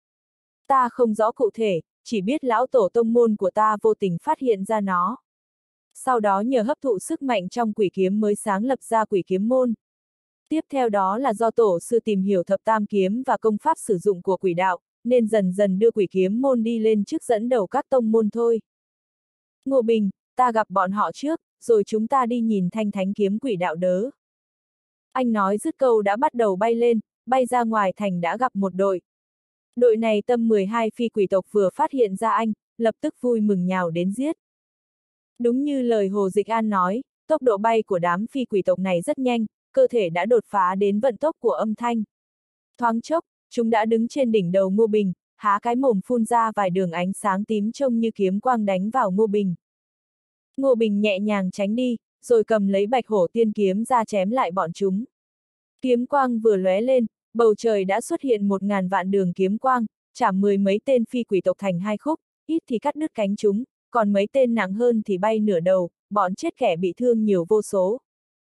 Ta không rõ cụ thể, chỉ biết lão tổ tông môn của ta vô tình phát hiện ra nó. Sau đó nhờ hấp thụ sức mạnh trong quỷ kiếm mới sáng lập ra quỷ kiếm môn. Tiếp theo đó là do tổ sư tìm hiểu thập tam kiếm và công pháp sử dụng của quỷ đạo, nên dần dần đưa quỷ kiếm môn đi lên trước dẫn đầu các tông môn thôi. Ngô Bình, ta gặp bọn họ trước, rồi chúng ta đi nhìn thanh thánh kiếm quỷ đạo đớ. Anh nói dứt câu đã bắt đầu bay lên, bay ra ngoài thành đã gặp một đội. Đội này tâm mười hai phi quỷ tộc vừa phát hiện ra anh, lập tức vui mừng nhào đến giết. Đúng như lời Hồ Dịch An nói, tốc độ bay của đám phi quỷ tộc này rất nhanh, cơ thể đã đột phá đến vận tốc của âm thanh. Thoáng chốc, chúng đã đứng trên đỉnh đầu Ngô Bình, há cái mồm phun ra vài đường ánh sáng tím trông như kiếm quang đánh vào Ngô Bình. Ngô Bình nhẹ nhàng tránh đi, rồi cầm lấy bạch hổ tiên kiếm ra chém lại bọn chúng. Kiếm quang vừa lóe lên, bầu trời đã xuất hiện một ngàn vạn đường kiếm quang, chảm mười mấy tên phi quỷ tộc thành hai khúc, ít thì cắt đứt cánh chúng, còn mấy tên nặng hơn thì bay nửa đầu, bọn chết kẻ bị thương nhiều vô số.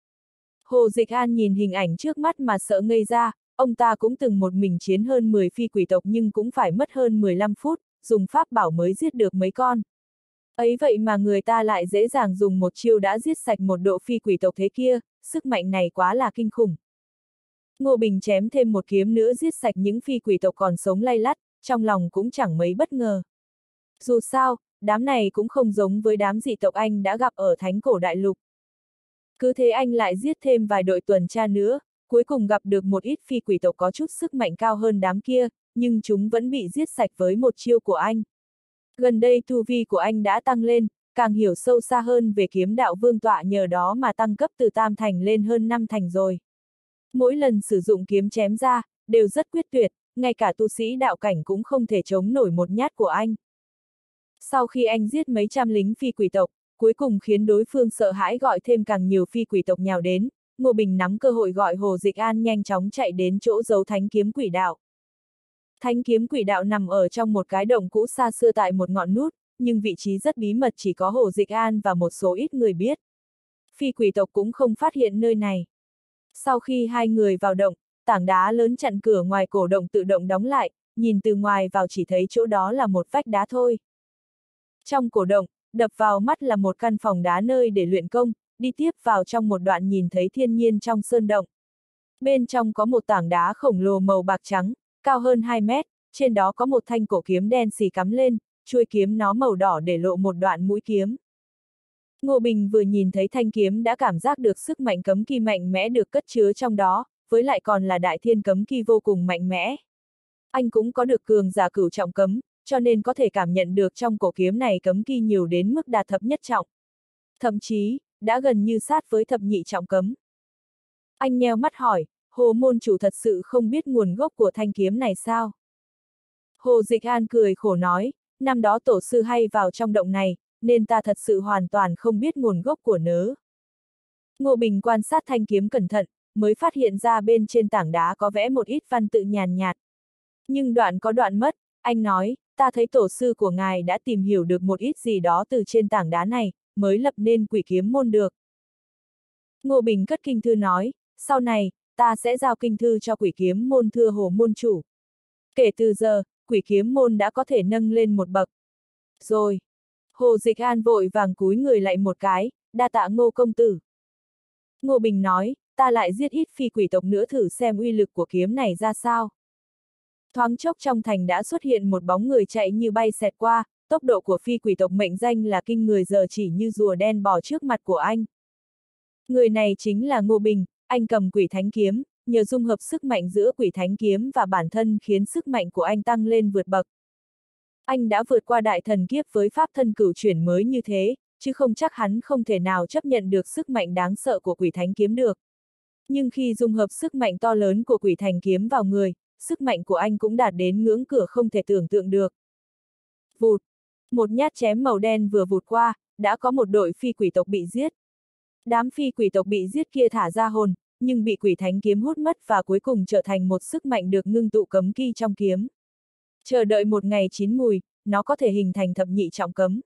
Hồ Dịch An nhìn hình ảnh trước mắt mà sợ ngây ra, ông ta cũng từng một mình chiến hơn mười phi quỷ tộc nhưng cũng phải mất hơn mười lăm phút, dùng pháp bảo mới giết được mấy con. Ấy vậy mà người ta lại dễ dàng dùng một chiêu đã giết sạch một độ phi quỷ tộc thế kia, sức mạnh này quá là kinh khủng. Ngô Bình chém thêm một kiếm nữa giết sạch những phi quỷ tộc còn sống lay lắt, trong lòng cũng chẳng mấy bất ngờ. Dù sao, đám này cũng không giống với đám dị tộc anh đã gặp ở Thánh Cổ Đại Lục. Cứ thế anh lại giết thêm vài đội tuần tra nữa, cuối cùng gặp được một ít phi quỷ tộc có chút sức mạnh cao hơn đám kia, nhưng chúng vẫn bị giết sạch với một chiêu của anh. Gần đây tu vi của anh đã tăng lên, càng hiểu sâu xa hơn về kiếm đạo vương tọa nhờ đó mà tăng cấp từ tam thành lên hơn năm thành rồi. Mỗi lần sử dụng kiếm chém ra, đều rất quyết tuyệt, ngay cả tu sĩ đạo cảnh cũng không thể chống nổi một nhát của anh. Sau khi anh giết mấy trăm lính phi quỷ tộc, cuối cùng khiến đối phương sợ hãi gọi thêm càng nhiều phi quỷ tộc nhào đến, Ngô Bình nắm cơ hội gọi Hồ Dịch An nhanh chóng chạy đến chỗ giấu thánh kiếm quỷ đạo. Thánh kiếm quỷ đạo nằm ở trong một cái động cũ xa xưa tại một ngọn nút, nhưng vị trí rất bí mật chỉ có Hồ Dịch An và một số ít người biết. Phi quỷ tộc cũng không phát hiện nơi này. Sau khi hai người vào động, tảng đá lớn chặn cửa ngoài cổ động tự động đóng lại, nhìn từ ngoài vào chỉ thấy chỗ đó là một vách đá thôi. Trong cổ động, đập vào mắt là một căn phòng đá nơi để luyện công, đi tiếp vào trong một đoạn nhìn thấy thiên nhiên trong sơn động. Bên trong có một tảng đá khổng lồ màu bạc trắng, cao hơn hai mét, trên đó có một thanh cổ kiếm đen xì cắm lên, chuôi kiếm nó màu đỏ để lộ một đoạn mũi kiếm. Ngô Bình vừa nhìn thấy thanh kiếm đã cảm giác được sức mạnh cấm kỵ mạnh mẽ được cất chứa trong đó, với lại còn là đại thiên cấm kỵ vô cùng mạnh mẽ. Anh cũng có được cường giả cửu trọng cấm, cho nên có thể cảm nhận được trong cổ kiếm này cấm kỵ nhiều đến mức đạt thập nhất trọng. Thậm chí, đã gần như sát với thập nhị trọng cấm. Anh nheo mắt hỏi, Hồ môn chủ thật sự không biết nguồn gốc của thanh kiếm này sao? Hồ Dịch An cười khổ nói, năm đó tổ sư hay vào trong động này, nên ta thật sự hoàn toàn không biết nguồn gốc của nớ. Ngô Bình quan sát thanh kiếm cẩn thận, mới phát hiện ra bên trên tảng đá có vẽ một ít văn tự nhàn nhạt. Nhưng đoạn có đoạn mất, anh nói, ta thấy tổ sư của ngài đã tìm hiểu được một ít gì đó từ trên tảng đá này, mới lập nên quỷ kiếm môn được. Ngô Bình cất kinh thư nói, sau này, ta sẽ giao kinh thư cho quỷ kiếm môn thưa Hồ môn chủ. Kể từ giờ, quỷ kiếm môn đã có thể nâng lên một bậc. Rồi. Hồ Dịch An vội vàng cúi người lại một cái, đa tạ Ngô công tử. Ngô Bình nói, ta lại giết ít phi quỷ tộc nữa thử xem uy lực của kiếm này ra sao. Thoáng chốc trong thành đã xuất hiện một bóng người chạy như bay xẹt qua, tốc độ của phi quỷ tộc mệnh danh là kinh người giờ chỉ như rùa đen bò trước mặt của anh. Người này chính là Ngô Bình, anh cầm quỷ thánh kiếm, nhờ dung hợp sức mạnh giữa quỷ thánh kiếm và bản thân khiến sức mạnh của anh tăng lên vượt bậc. Anh đã vượt qua đại thần kiếp với pháp thân cửu chuyển mới như thế, chứ không chắc hắn không thể nào chấp nhận được sức mạnh đáng sợ của quỷ thánh kiếm được. Nhưng khi dung hợp sức mạnh to lớn của quỷ thánh kiếm vào người, sức mạnh của anh cũng đạt đến ngưỡng cửa không thể tưởng tượng được. Vụt! Một nhát chém màu đen vừa vụt qua, đã có một đội phi quỷ tộc bị giết. Đám phi quỷ tộc bị giết kia thả ra hồn, nhưng bị quỷ thánh kiếm hút mất và cuối cùng trở thành một sức mạnh được ngưng tụ cấm kỵ trong kiếm. Chờ đợi một ngày chín mùi, nó có thể hình thành thập nhị trọng cấm.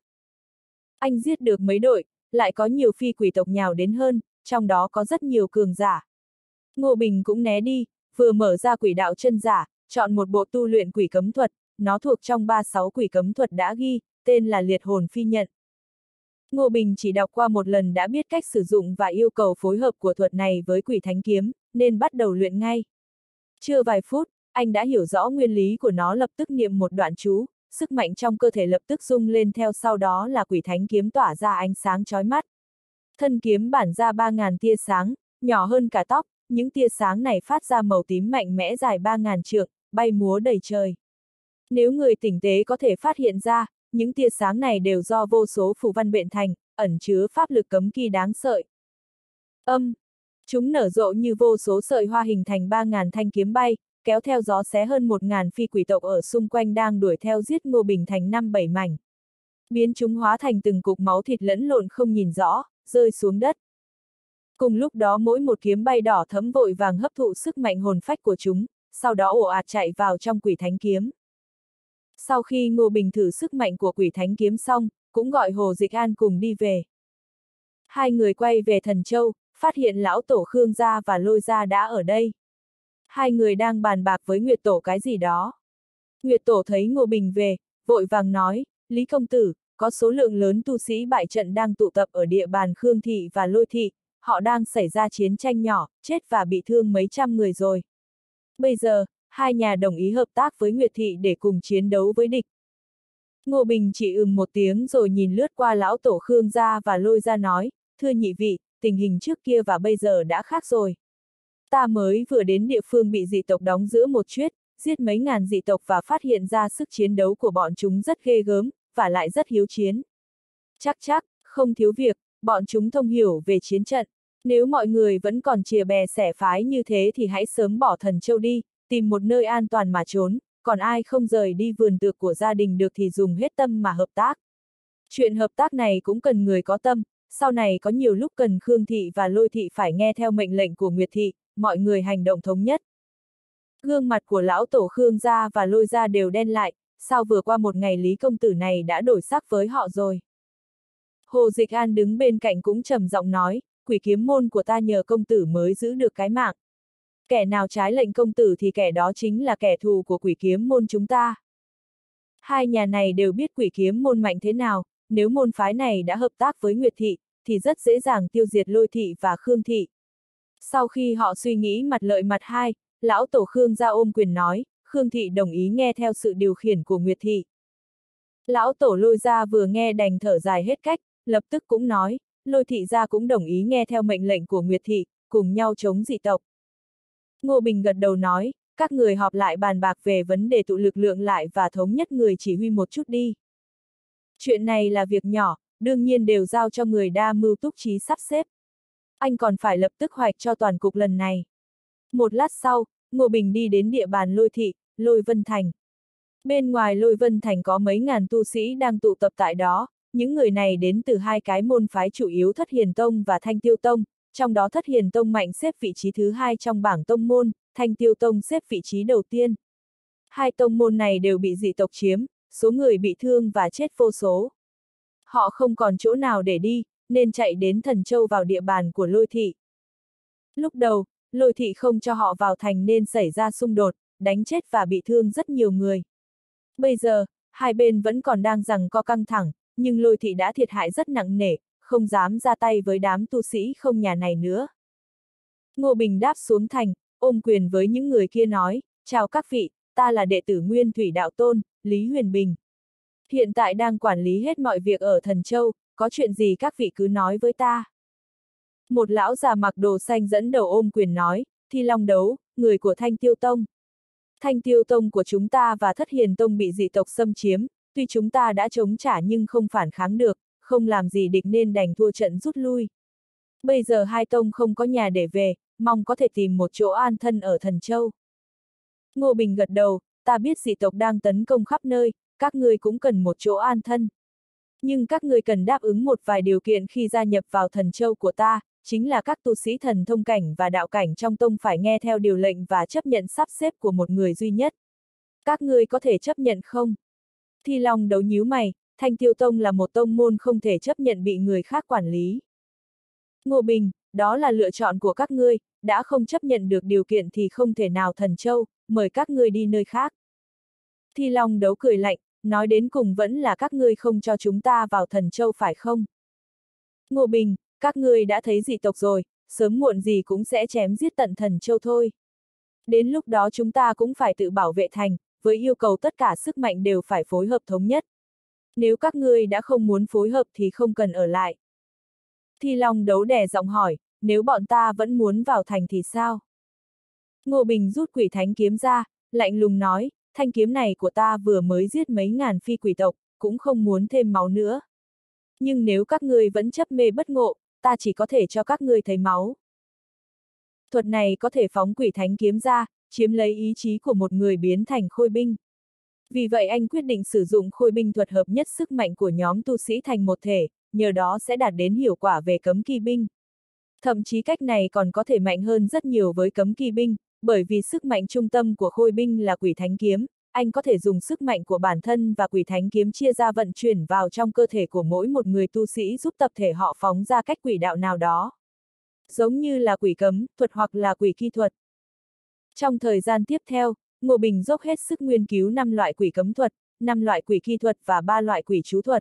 Anh giết được mấy đội, lại có nhiều phi quỷ tộc nhào đến hơn, trong đó có rất nhiều cường giả. Ngô Bình cũng né đi, vừa mở ra quỷ đạo chân giả, chọn một bộ tu luyện quỷ cấm thuật, nó thuộc trong ba mươi sáu quỷ cấm thuật đã ghi, tên là liệt hồn phi nhận. Ngô Bình chỉ đọc qua một lần đã biết cách sử dụng và yêu cầu phối hợp của thuật này với quỷ thánh kiếm, nên bắt đầu luyện ngay. Chưa vài phút, anh đã hiểu rõ nguyên lý của nó, lập tức niệm một đoạn chú, sức mạnh trong cơ thể lập tức rung lên, theo sau đó là quỷ thánh kiếm tỏa ra ánh sáng chói mắt. Thân kiếm bản ra ba ngàn tia sáng, nhỏ hơn cả tóc, những tia sáng này phát ra màu tím mạnh mẽ dài ba ngàn trượng, bay múa đầy trời. Nếu người tỉnh tế có thể phát hiện ra, những tia sáng này đều do vô số phù văn bện thành, ẩn chứa pháp lực cấm kỵ đáng sợ. Âm! Chúng nở rộ như vô số sợi hoa hình thành ba ngàn thanh kiếm bay, kéo theo gió xé hơn một ngàn phi quỷ tộc ở xung quanh đang đuổi theo giết Ngô Bình thành năm bảy mảnh. Biến chúng hóa thành từng cục máu thịt lẫn lộn không nhìn rõ, rơi xuống đất. Cùng lúc đó mỗi một kiếm bay đỏ thẫm vội vàng hấp thụ sức mạnh hồn phách của chúng, sau đó ồ ạt chạy vào trong quỷ thánh kiếm. Sau khi Ngô Bình thử sức mạnh của quỷ thánh kiếm xong, cũng gọi Hồ Dịch An cùng đi về. Hai người quay về Thần Châu, phát hiện lão tổ Khương Gia và Lôi Gia đã ở đây. Hai người đang bàn bạc với Nguyệt Tổ cái gì đó. Nguyệt Tổ thấy Ngô Bình về, vội vàng nói, Lý công tử, có số lượng lớn tu sĩ bại trận đang tụ tập ở địa bàn Khương Thị và Lôi Thị, họ đang xảy ra chiến tranh nhỏ, chết và bị thương mấy trăm người rồi. Bây giờ, hai nhà đồng ý hợp tác với Nguyệt Thị để cùng chiến đấu với địch. Ngô Bình chỉ ừm một tiếng rồi nhìn lướt qua lão tổ Khương Gia và Lôi Gia nói, thưa nhị vị, tình hình trước kia và bây giờ đã khác rồi. Ta mới vừa đến địa phương bị dị tộc đóng giữa một chuyết, giết mấy ngàn dị tộc và phát hiện ra sức chiến đấu của bọn chúng rất ghê gớm, và lại rất hiếu chiến. Chắc chắc, không thiếu việc, bọn chúng thông hiểu về chiến trận. Nếu mọi người vẫn còn chìa bè xẻ phái như thế thì hãy sớm bỏ Thần Châu đi, tìm một nơi an toàn mà trốn, còn ai không rời đi vườn tược của gia đình được thì dùng hết tâm mà hợp tác. Chuyện hợp tác này cũng cần người có tâm, sau này có nhiều lúc cần Khương Thị và Lôi Thị phải nghe theo mệnh lệnh của Nguyệt Thị, mọi người hành động thống nhất. Gương mặt của lão tổ Khương Gia và Lôi Gia đều đen lại, sao vừa qua một ngày Lý công tử này đã đổi sắc với họ rồi. Hồ Dịch An đứng bên cạnh cũng trầm giọng nói, quỷ kiếm môn của ta nhờ công tử mới giữ được cái mạng. Kẻ nào trái lệnh công tử thì kẻ đó chính là kẻ thù của quỷ kiếm môn chúng ta. Hai nhà này đều biết quỷ kiếm môn mạnh thế nào, nếu môn phái này đã hợp tác với Nguyệt Thị, thì rất dễ dàng tiêu diệt Lôi Thị và Khương Thị. Sau khi họ suy nghĩ mặt lợi mặt hai, lão tổ Khương Gia ôm quyền nói, Khương Thị đồng ý nghe theo sự điều khiển của Nguyệt Thị. Lão tổ Lôi Gia vừa nghe đành thở dài hết cách, lập tức cũng nói, Lôi Thị Gia cũng đồng ý nghe theo mệnh lệnh của Nguyệt Thị, cùng nhau chống dị tộc. Ngô Bình gật đầu nói, các người họp lại bàn bạc về vấn đề tụ lực lượng lại và thống nhất người chỉ huy một chút đi. Chuyện này là việc nhỏ, đương nhiên đều giao cho người đa mưu túc trí sắp xếp. Anh còn phải lập tức hoạch cho toàn cục lần này. Một lát sau, Ngô Bình đi đến địa bàn Lôi Thị, Lôi Vân Thành. Bên ngoài Lôi Vân Thành có mấy ngàn tu sĩ đang tụ tập tại đó, những người này đến từ hai cái môn phái chủ yếu Thất Hiền Tông và Thanh Tiêu Tông, trong đó Thất Hiền Tông mạnh xếp vị trí thứ hai trong bảng tông môn, Thanh Tiêu Tông xếp vị trí đầu tiên. Hai tông môn này đều bị dị tộc chiếm, số người bị thương và chết vô số. Họ không còn chỗ nào để đi, nên chạy đến Thần Châu vào địa bàn của Lôi Thị. Lúc đầu, Lôi thị không cho họ vào thành nên xảy ra xung đột, đánh chết và bị thương rất nhiều người. Bây giờ, hai bên vẫn còn đang giằng co căng thẳng, nhưng Lôi thị đã thiệt hại rất nặng nề, không dám ra tay với đám tu sĩ không nhà này nữa. Ngô Bình đáp xuống thành, ôm quyền với những người kia nói, chào các vị, ta là đệ tử Nguyên Thủy Đạo Tôn, Lý Huyền Bình. Hiện tại đang quản lý hết mọi việc ở Thần Châu, có chuyện gì các vị cứ nói với ta. Một lão già mặc đồ xanh dẫn đầu ôm quyền nói, Thi Long Đấu, người của Thanh Tiêu Tông. Thanh Tiêu Tông của chúng ta và Thất Hiền Tông bị dị tộc xâm chiếm, tuy chúng ta đã chống trả nhưng không phản kháng được, không làm gì địch nên đành thua trận rút lui. Bây giờ hai tông không có nhà để về, mong có thể tìm một chỗ an thân ở Thần Châu. Ngô Bình gật đầu, ta biết dị tộc đang tấn công khắp nơi, các ngươi cũng cần một chỗ an thân. Nhưng các ngươi cần đáp ứng một vài điều kiện khi gia nhập vào Thần Châu của ta, chính là các tu sĩ thần thông cảnh và đạo cảnh trong tông phải nghe theo điều lệnh và chấp nhận sắp xếp của một người duy nhất. Các ngươi có thể chấp nhận không? Thi Long Đấu nhíu mày, Thanh Tiêu Tông là một tông môn không thể chấp nhận bị người khác quản lý. Ngô Bình, đó là lựa chọn của các ngươi, đã không chấp nhận được điều kiện thì không thể nào Thần Châu, mời các ngươi đi nơi khác. Thi Long Đấu cười lạnh, nói đến cùng vẫn là các ngươi không cho chúng ta vào Thần Châu phải không? Ngô Bình, các ngươi đã thấy dị tộc rồi, sớm muộn gì cũng sẽ chém giết tận Thần Châu thôi. Đến lúc đó chúng ta cũng phải tự bảo vệ thành, với yêu cầu tất cả sức mạnh đều phải phối hợp thống nhất. Nếu các ngươi đã không muốn phối hợp thì không cần ở lại. Thi Long Đấu đè giọng hỏi, nếu bọn ta vẫn muốn vào thành thì sao? Ngô Bình rút Quỷ Thánh kiếm ra, lạnh lùng nói, thanh kiếm này của ta vừa mới giết mấy ngàn phi quỷ tộc, cũng không muốn thêm máu nữa. Nhưng nếu các ngươi vẫn chấp mê bất ngộ, ta chỉ có thể cho các ngươi thấy máu. Thuật này có thể phóng Quỷ Thánh kiếm ra, chiếm lấy ý chí của một người biến thành khôi binh. Vì vậy anh quyết định sử dụng khôi binh thuật hợp nhất sức mạnh của nhóm tu sĩ thành một thể, nhờ đó sẽ đạt đến hiệu quả về cấm kỵ binh. Thậm chí cách này còn có thể mạnh hơn rất nhiều với cấm kỵ binh, bởi vì sức mạnh trung tâm của khôi binh là Quỷ Thánh kiếm, anh có thể dùng sức mạnh của bản thân và Quỷ Thánh kiếm chia ra vận chuyển vào trong cơ thể của mỗi một người tu sĩ giúp tập thể họ phóng ra cách quỷ đạo nào đó. Giống như là quỷ cấm, thuật hoặc là quỷ kỳ thuật. Trong thời gian tiếp theo, Ngô Bình dốc hết sức nghiên cứu năm loại quỷ cấm thuật, năm loại quỷ kỳ thuật và ba loại quỷ chú thuật.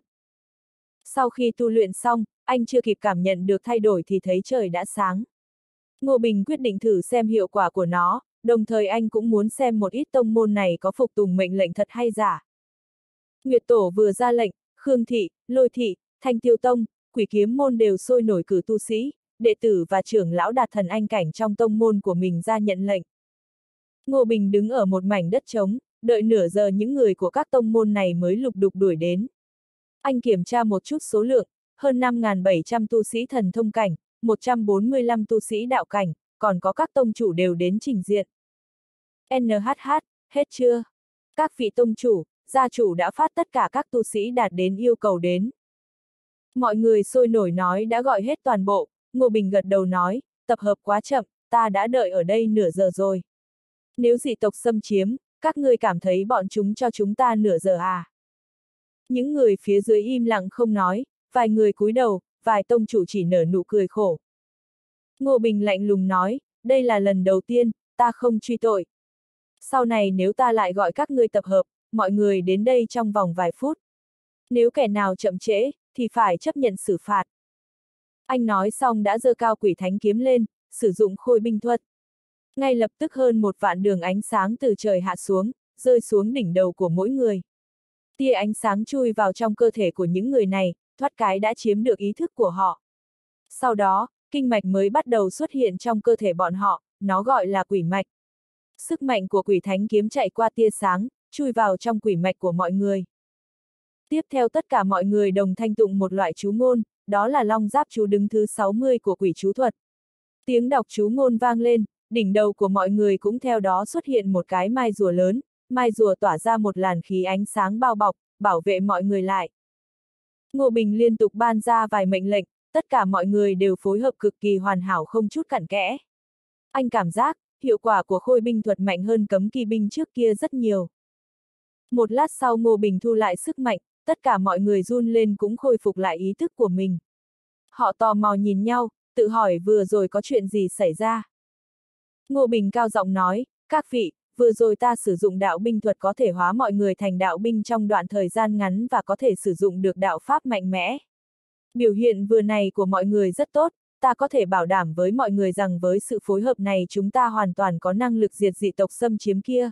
Sau khi tu luyện xong, anh chưa kịp cảm nhận được thay đổi thì thấy trời đã sáng. Ngô Bình quyết định thử xem hiệu quả của nó, đồng thời anh cũng muốn xem một ít tông môn này có phục tùng mệnh lệnh thật hay giả. Nguyệt Tổ vừa ra lệnh, Khương Thị, Lôi Thị, Thanh Tiêu Tông, Quỷ Kiếm môn đều sôi nổi cử tu sĩ, đệ tử và trưởng lão đạt thần anh cảnh trong tông môn của mình ra nhận lệnh. Ngô Bình đứng ở một mảnh đất trống, đợi nửa giờ những người của các tông môn này mới lục đục đuổi đến. Anh kiểm tra một chút số lượng, hơn năm nghìn bảy trăm tu sĩ thần thông cảnh, một trăm bốn mươi lăm tu sĩ đạo cảnh, còn có các tông chủ đều đến trình diện. en hát hát, hết chưa? Các vị tông chủ, gia chủ đã phát tất cả các tu sĩ đạt đến yêu cầu đến. Mọi người sôi nổi nói đã gọi hết toàn bộ, Ngô Bình gật đầu nói, tập hợp quá chậm, ta đã đợi ở đây nửa giờ rồi. Nếu dị tộc xâm chiếm, các ngươi cảm thấy bọn chúng cho chúng ta nửa giờ à? Những người phía dưới im lặng không nói, vài người cúi đầu, vài tông chủ chỉ nở nụ cười khổ. Ngô Bình lạnh lùng nói, đây là lần đầu tiên, ta không truy tội. Sau này nếu ta lại gọi các ngươi tập hợp, mọi người đến đây trong vòng vài phút. Nếu kẻ nào chậm trễ, thì phải chấp nhận xử phạt. Anh nói xong đã giơ cao Quỷ Thánh kiếm lên, sử dụng khôi binh thuật. Ngay lập tức hơn một vạn đường ánh sáng từ trời hạ xuống, rơi xuống đỉnh đầu của mỗi người. Tia ánh sáng chui vào trong cơ thể của những người này, thoát cái đã chiếm được ý thức của họ. Sau đó, kinh mạch mới bắt đầu xuất hiện trong cơ thể bọn họ, nó gọi là quỷ mạch. Sức mạnh của Quỷ Thánh kiếm chạy qua tia sáng, chui vào trong quỷ mạch của mọi người. Tiếp theo tất cả mọi người đồng thanh tụng một loại chú ngôn, đó là Long Giáp chú đứng thứ sáu mươi của quỷ chú thuật. Tiếng đọc chú ngôn vang lên, đỉnh đầu của mọi người cũng theo đó xuất hiện một cái mai rùa lớn, mai rùa tỏa ra một làn khí ánh sáng bao bọc, bảo vệ mọi người lại. Ngô Bình liên tục ban ra vài mệnh lệnh, tất cả mọi người đều phối hợp cực kỳ hoàn hảo không chút cặn kẽ. Anh cảm giác, hiệu quả của khôi binh thuật mạnh hơn cấm kỵ binh trước kia rất nhiều. Một lát sau Ngô Bình thu lại sức mạnh, tất cả mọi người run lên cũng khôi phục lại ý thức của mình. Họ tò mò nhìn nhau, tự hỏi vừa rồi có chuyện gì xảy ra. Ngô Bình cao giọng nói, các vị, vừa rồi ta sử dụng đạo binh thuật có thể hóa mọi người thành đạo binh trong đoạn thời gian ngắn và có thể sử dụng được đạo pháp mạnh mẽ. Biểu hiện vừa này của mọi người rất tốt, ta có thể bảo đảm với mọi người rằng với sự phối hợp này chúng ta hoàn toàn có năng lực diệt dị tộc xâm chiếm kia.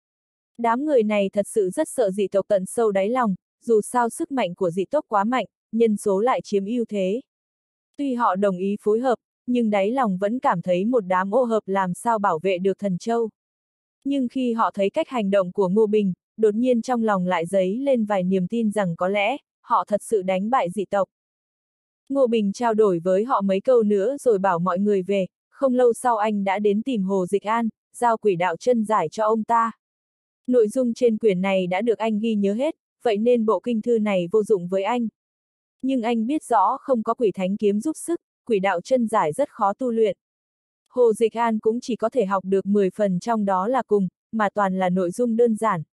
Đám người này thật sự rất sợ dị tộc tận sâu đáy lòng, dù sao sức mạnh của dị tộc quá mạnh, nhân số lại chiếm ưu thế. Tuy họ đồng ý phối hợp, nhưng đáy lòng vẫn cảm thấy một đám ô hợp làm sao bảo vệ được Thần Châu. Nhưng khi họ thấy cách hành động của Ngô Bình, đột nhiên trong lòng lại dấy lên vài niềm tin rằng có lẽ, họ thật sự đánh bại dị tộc. Ngô Bình trao đổi với họ mấy câu nữa rồi bảo mọi người về, không lâu sau anh đã đến tìm Hồ Dịch An, giao quỷ đạo chân giải cho ông ta. Nội dung trên quyển này đã được anh ghi nhớ hết, vậy nên bộ kinh thư này vô dụng với anh. Nhưng anh biết rõ không có quỷ thánh kiếm giúp sức, quỷ đạo chân giải rất khó tu luyện. Hồ Dịch An cũng chỉ có thể học được mười phần trong đó là cùng, mà toàn là nội dung đơn giản.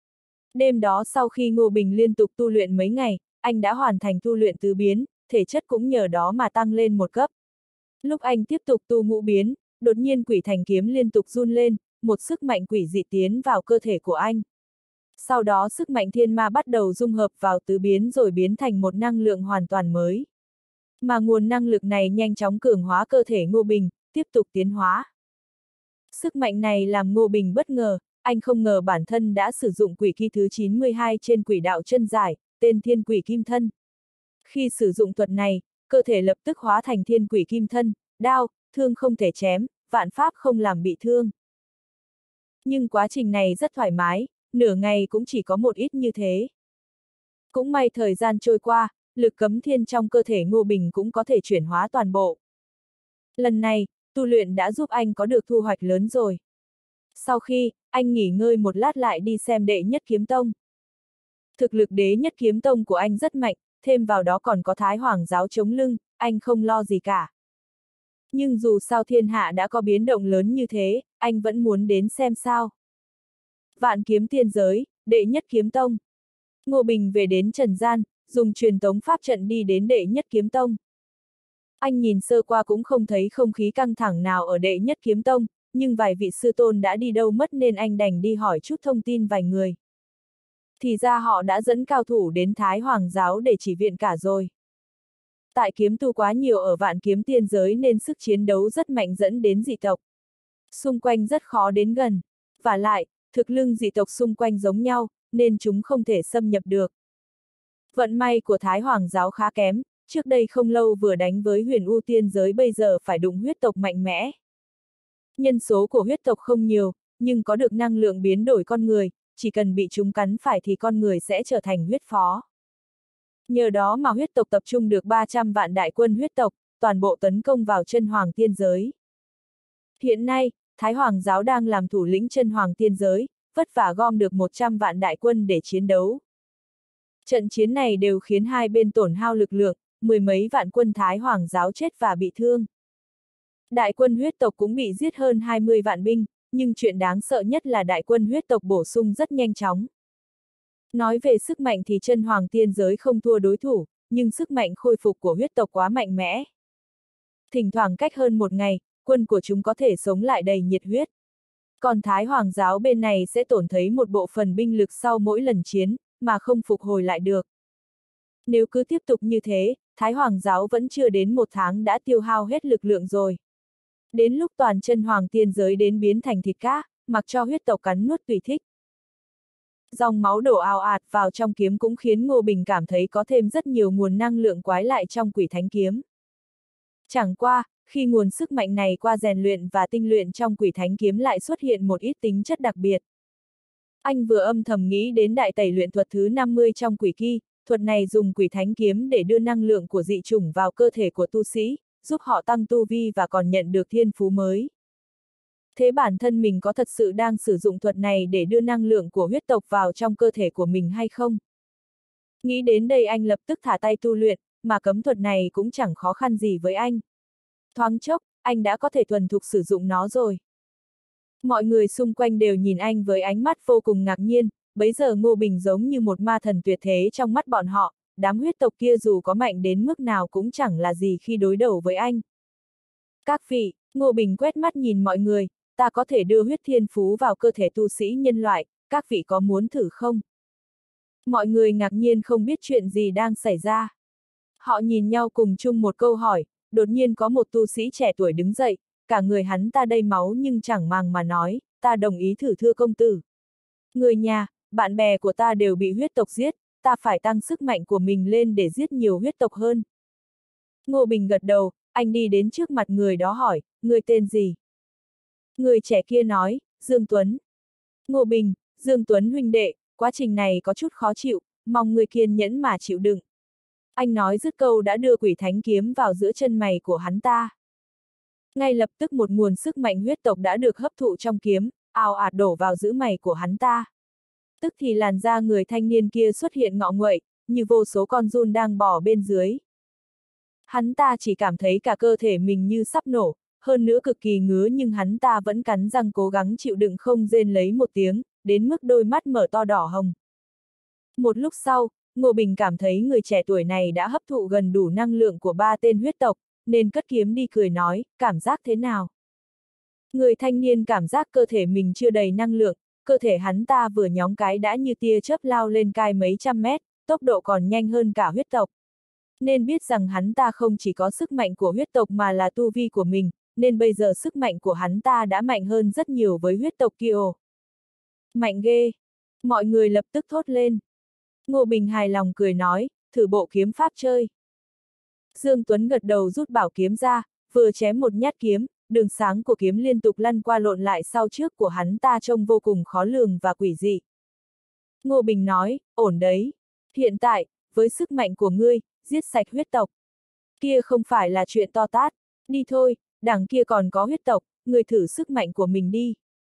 Đêm đó sau khi Ngô Bình liên tục tu luyện mấy ngày, anh đã hoàn thành tu luyện tứ biến, thể chất cũng nhờ đó mà tăng lên một cấp. Lúc anh tiếp tục tu ngũ biến, đột nhiên quỷ thành kiếm liên tục run lên, một sức mạnh quỷ dị tiến vào cơ thể của anh. Sau đó sức mạnh thiên ma bắt đầu dung hợp vào tứ biến rồi biến thành một năng lượng hoàn toàn mới. Mà nguồn năng lực này nhanh chóng cường hóa cơ thể Ngô Bình, tiếp tục tiến hóa. Sức mạnh này làm Ngô Bình bất ngờ, anh không ngờ bản thân đã sử dụng quỷ kỳ thứ chín mươi hai trên quỷ đạo chân giải, tên thiên quỷ kim thân. Khi sử dụng thuật này, cơ thể lập tức hóa thành thiên quỷ kim thân, đao, thương không thể chém, vạn pháp không làm bị thương. Nhưng quá trình này rất thoải mái, nửa ngày cũng chỉ có một ít như thế. Cũng may thời gian trôi qua, lực cấm thiên trong cơ thể Ngô Bình cũng có thể chuyển hóa toàn bộ. Lần này, tu luyện đã giúp anh có được thu hoạch lớn rồi. Sau khi, anh nghỉ ngơi một lát lại đi xem đệ nhất kiếm tông. Thực lực đế nhất kiếm tông của anh rất mạnh, thêm vào đó còn có Thái Hoàng giáo chống lưng, anh không lo gì cả. Nhưng dù sao thiên hạ đã có biến động lớn như thế, anh vẫn muốn đến xem sao. Vạn kiếm tiên giới, đệ nhất kiếm tông. Ngô Bình về đến trần gian, dùng truyền tống pháp trận đi đến đệ nhất kiếm tông. Anh nhìn sơ qua cũng không thấy không khí căng thẳng nào ở đệ nhất kiếm tông, nhưng vài vị sư tôn đã đi đâu mất nên anh đành đi hỏi chút thông tin vài người. Thì ra họ đã dẫn cao thủ đến Thái Hoàng giáo để chỉ viện cả rồi. Tại kiếm tu quá nhiều ở vạn kiếm tiên giới nên sức chiến đấu rất mạnh dẫn đến dị tộc. Xung quanh rất khó đến gần. Và lại, thực lưng dị tộc xung quanh giống nhau, nên chúng không thể xâm nhập được. Vận may của Thái Hoàng giáo khá kém, trước đây không lâu vừa đánh với huyền u tiên giới bây giờ phải đụng huyết tộc mạnh mẽ. Nhân số của huyết tộc không nhiều, nhưng có được năng lượng biến đổi con người, chỉ cần bị chúng cắn phải thì con người sẽ trở thành huyết phó. Nhờ đó mà huyết tộc tập trung được ba trăm vạn đại quân huyết tộc, toàn bộ tấn công vào chân hoàng tiên giới. Hiện nay, Thái Hoàng giáo đang làm thủ lĩnh chân hoàng tiên giới, vất vả gom được một trăm vạn đại quân để chiến đấu. Trận chiến này đều khiến hai bên tổn hao lực lượng, mười mấy vạn quân Thái Hoàng giáo chết và bị thương. Đại quân huyết tộc cũng bị giết hơn hai mươi vạn binh, nhưng chuyện đáng sợ nhất là đại quân huyết tộc bổ sung rất nhanh chóng. Nói về sức mạnh thì chân hoàng tiên giới không thua đối thủ, nhưng sức mạnh khôi phục của huyết tộc quá mạnh mẽ. Thỉnh thoảng cách hơn một ngày, quân của chúng có thể sống lại đầy nhiệt huyết. Còn Thái Hoàng giáo bên này sẽ tổn thấy một bộ phận binh lực sau mỗi lần chiến, mà không phục hồi lại được. Nếu cứ tiếp tục như thế, Thái Hoàng giáo vẫn chưa đến một tháng đã tiêu hao hết lực lượng rồi. Đến lúc toàn chân hoàng tiên giới đến biến thành thịt cá, mặc cho huyết tộc cắn nuốt tùy thích. Dòng máu đổ ào ạt vào trong kiếm cũng khiến Ngô Bình cảm thấy có thêm rất nhiều nguồn năng lượng quái lại trong quỷ thánh kiếm. Chẳng qua, khi nguồn sức mạnh này qua rèn luyện và tinh luyện trong quỷ thánh kiếm lại xuất hiện một ít tính chất đặc biệt. Anh vừa âm thầm nghĩ đến đại tẩy luyện thuật thứ năm mươi trong quỷ kỳ, thuật này dùng quỷ thánh kiếm để đưa năng lượng của dị chủng vào cơ thể của tu sĩ, giúp họ tăng tu vi và còn nhận được thiên phú mới. Thế bản thân mình có thật sự đang sử dụng thuật này để đưa năng lượng của huyết tộc vào trong cơ thể của mình hay không? Nghĩ đến đây anh lập tức thả tay tu luyện, mà cấm thuật này cũng chẳng khó khăn gì với anh. Thoáng chốc, anh đã có thể thuần thục sử dụng nó rồi. Mọi người xung quanh đều nhìn anh với ánh mắt vô cùng ngạc nhiên, bấy giờ Ngô Bình giống như một ma thần tuyệt thế trong mắt bọn họ, đám huyết tộc kia dù có mạnh đến mức nào cũng chẳng là gì khi đối đầu với anh. Các vị, Ngô Bình quét mắt nhìn mọi người, ta có thể đưa huyết thiên phú vào cơ thể tu sĩ nhân loại, các vị có muốn thử không? Mọi người ngạc nhiên không biết chuyện gì đang xảy ra. Họ nhìn nhau cùng chung một câu hỏi, đột nhiên có một tu sĩ trẻ tuổi đứng dậy, cả người hắn ta đầy máu nhưng chẳng màng mà nói, ta đồng ý thử thưa công tử. Người nhà, bạn bè của ta đều bị huyết tộc giết, ta phải tăng sức mạnh của mình lên để giết nhiều huyết tộc hơn. Ngô Bình gật đầu, anh đi đến trước mặt người đó hỏi, người tên gì? Người trẻ kia nói, Dương Tuấn. Ngô Bình, Dương Tuấn huynh đệ, quá trình này có chút khó chịu, mong người kiên nhẫn mà chịu đựng. Anh nói dứt câu đã đưa quỷ thánh kiếm vào giữa chân mày của hắn ta. Ngay lập tức một nguồn sức mạnh huyết tộc đã được hấp thụ trong kiếm, ào ạt đổ vào giữa mày của hắn ta. Tức thì làn da người thanh niên kia xuất hiện ngọ nguậy, như vô số con giun đang bò bên dưới. Hắn ta chỉ cảm thấy cả cơ thể mình như sắp nổ, hơn nữa cực kỳ ngứa nhưng hắn ta vẫn cắn răng cố gắng chịu đựng không rên lấy một tiếng, đến mức đôi mắt mở to đỏ hồng. Một lúc sau, Ngô Bình cảm thấy người trẻ tuổi này đã hấp thụ gần đủ năng lượng của ba tên huyết tộc, nên cất kiếm đi cười nói, cảm giác thế nào? Người thanh niên cảm giác cơ thể mình chưa đầy năng lượng, cơ thể hắn ta vừa nhóng cái đã như tia chớp lao lên cai mấy trăm mét, tốc độ còn nhanh hơn cả huyết tộc. Nên biết rằng hắn ta không chỉ có sức mạnh của huyết tộc mà là tu vi của mình, nên bây giờ sức mạnh của hắn ta đã mạnh hơn rất nhiều với huyết tộc kia. Mạnh ghê! Mọi người lập tức thốt lên. Ngô Bình hài lòng cười nói, thử bộ kiếm pháp chơi. Dương Tuấn gật đầu rút bảo kiếm ra, vừa chém một nhát kiếm, đường sáng của kiếm liên tục lăn qua lộn lại sau trước của hắn ta trông vô cùng khó lường và quỷ dị. Ngô Bình nói, ổn đấy. Hiện tại, với sức mạnh của ngươi, giết sạch huyết tộc. Kia không phải là chuyện to tát, đi thôi, đằng kia còn có huyết tộc, ngươi thử sức mạnh của mình đi.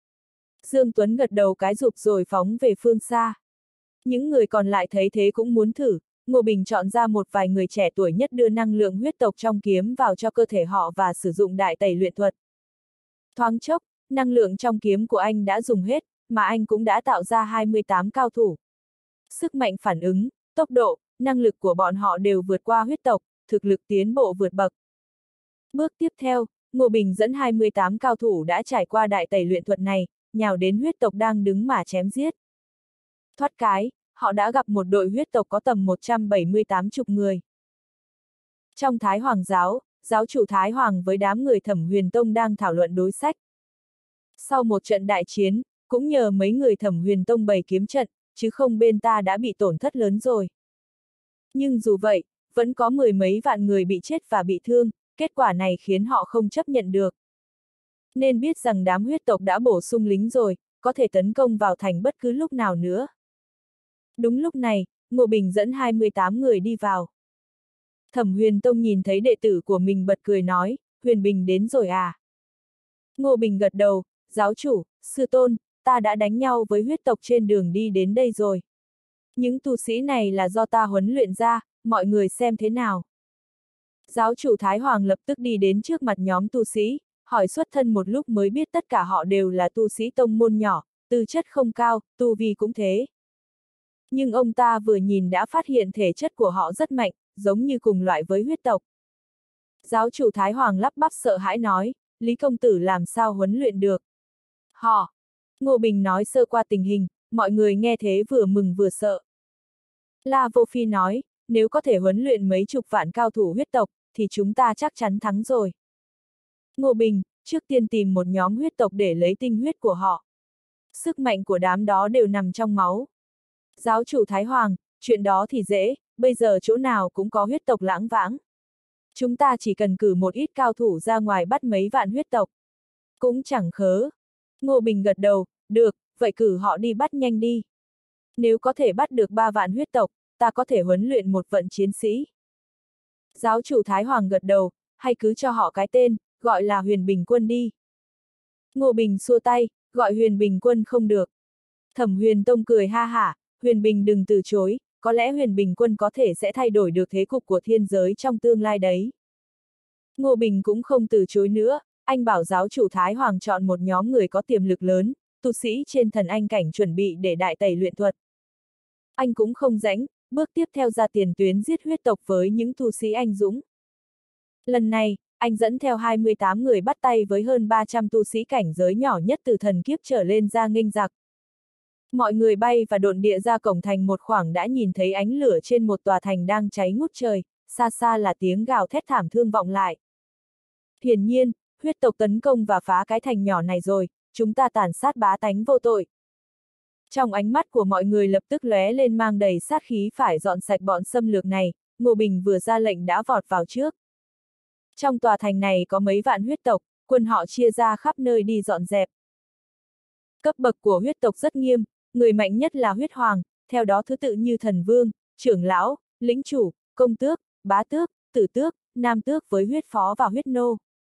Dương Tuấn gật đầu cái rụp rồi phóng về phương xa. Những người còn lại thấy thế cũng muốn thử, Ngô Bình chọn ra một vài người trẻ tuổi nhất đưa năng lượng huyết tộc trong kiếm vào cho cơ thể họ và sử dụng đại tẩy luyện thuật. Thoáng chốc, năng lượng trong kiếm của anh đã dùng hết, mà anh cũng đã tạo ra hai mươi tám cao thủ. Sức mạnh phản ứng, tốc độ, năng lực của bọn họ đều vượt qua huyết tộc, thực lực tiến bộ vượt bậc. Bước tiếp theo, Ngô Bình dẫn hai mươi tám cao thủ đã trải qua đại tẩy luyện thuật này, nhào đến huyết tộc đang đứng mà chém giết. Thoát cái, họ đã gặp một đội huyết tộc có tầm một trăm bảy mươi tám chục người. Trong Thái Hoàng giáo, giáo chủ Thái Hoàng với đám người Thẩm Huyền Tông đang thảo luận đối sách. Sau một trận đại chiến, cũng nhờ mấy người Thẩm Huyền Tông bày kiếm trận, chứ không bên ta đã bị tổn thất lớn rồi. Nhưng dù vậy, vẫn có mười mấy vạn người bị chết và bị thương, kết quả này khiến họ không chấp nhận được. Nên biết rằng đám huyết tộc đã bổ sung lính rồi, có thể tấn công vào thành bất cứ lúc nào nữa. Đúng lúc này, Ngô Bình dẫn hai mươi tám người đi vào. Thẩm Huyền Tông nhìn thấy đệ tử của mình bật cười nói, Huyền Bình đến rồi à? Ngô Bình gật đầu, giáo chủ, sư tôn, ta đã đánh nhau với huyết tộc trên đường đi đến đây rồi. Những tu sĩ này là do ta huấn luyện ra, mọi người xem thế nào. Giáo chủ Thái Hoàng lập tức đi đến trước mặt nhóm tu sĩ, hỏi xuất thân một lúc mới biết tất cả họ đều là tu sĩ tông môn nhỏ, tư chất không cao, tu vi cũng thế. Nhưng ông ta vừa nhìn đã phát hiện thể chất của họ rất mạnh, giống như cùng loại với huyết tộc. Giáo chủ Thái Hoàng lắp bắp sợ hãi nói, Lý công tử làm sao huấn luyện được. Họ! Ngô Bình nói sơ qua tình hình, mọi người nghe thế vừa mừng vừa sợ. La Vô Phi nói, nếu có thể huấn luyện mấy chục vạn cao thủ huyết tộc, thì chúng ta chắc chắn thắng rồi. Ngô Bình, trước tiên tìm một nhóm huyết tộc để lấy tinh huyết của họ. Sức mạnh của đám đó đều nằm trong máu. Giáo chủ Thái Hoàng, chuyện đó thì dễ, bây giờ chỗ nào cũng có huyết tộc lãng vãng. Chúng ta chỉ cần cử một ít cao thủ ra ngoài bắt mấy vạn huyết tộc. Cũng chẳng khớ. Ngô Bình gật đầu, được, vậy cử họ đi bắt nhanh đi. Nếu có thể bắt được ba vạn huyết tộc, ta có thể huấn luyện một vận chiến sĩ. Giáo chủ Thái Hoàng gật đầu, hay cứ cho họ cái tên, gọi là Huyền Bình Quân đi. Ngô Bình xua tay, gọi Huyền Bình Quân không được. Thẩm Huyền Tông cười ha hả, Huyền Bình đừng từ chối, có lẽ Huyền Bình Quân có thể sẽ thay đổi được thế cục của thiên giới trong tương lai đấy. Ngô Bình cũng không từ chối nữa, anh bảo giáo chủ Thái Hoàng chọn một nhóm người có tiềm lực lớn, tu sĩ trên thần anh cảnh chuẩn bị để đại tẩy luyện thuật. Anh cũng không rãnh, bước tiếp theo ra tiền tuyến giết huyết tộc với những tu sĩ anh dũng. Lần này, anh dẫn theo hai mươi tám người bắt tay với hơn ba trăm tu sĩ cảnh giới nhỏ nhất từ thần kiếp trở lên ra nghênh giặc. Mọi người bay và độn địa ra cổng thành một khoảng đã nhìn thấy ánh lửa trên một tòa thành đang cháy ngút trời, xa xa là tiếng gào thét thảm thương vọng lại. Hiển nhiên, huyết tộc tấn công và phá cái thành nhỏ này rồi, chúng ta tàn sát bá tánh vô tội. Trong ánh mắt của mọi người lập tức lóe lên mang đầy sát khí phải dọn sạch bọn xâm lược này, Ngô Bình vừa ra lệnh đã vọt vào trước. Trong tòa thành này có mấy vạn huyết tộc, quân họ chia ra khắp nơi đi dọn dẹp. Cấp bậc của huyết tộc rất nghiêm, người mạnh nhất là huyết hoàng, theo đó thứ tự như thần vương, trưởng lão, lĩnh chủ, công tước, bá tước, tử tước, nam tước với huyết phó và huyết nô.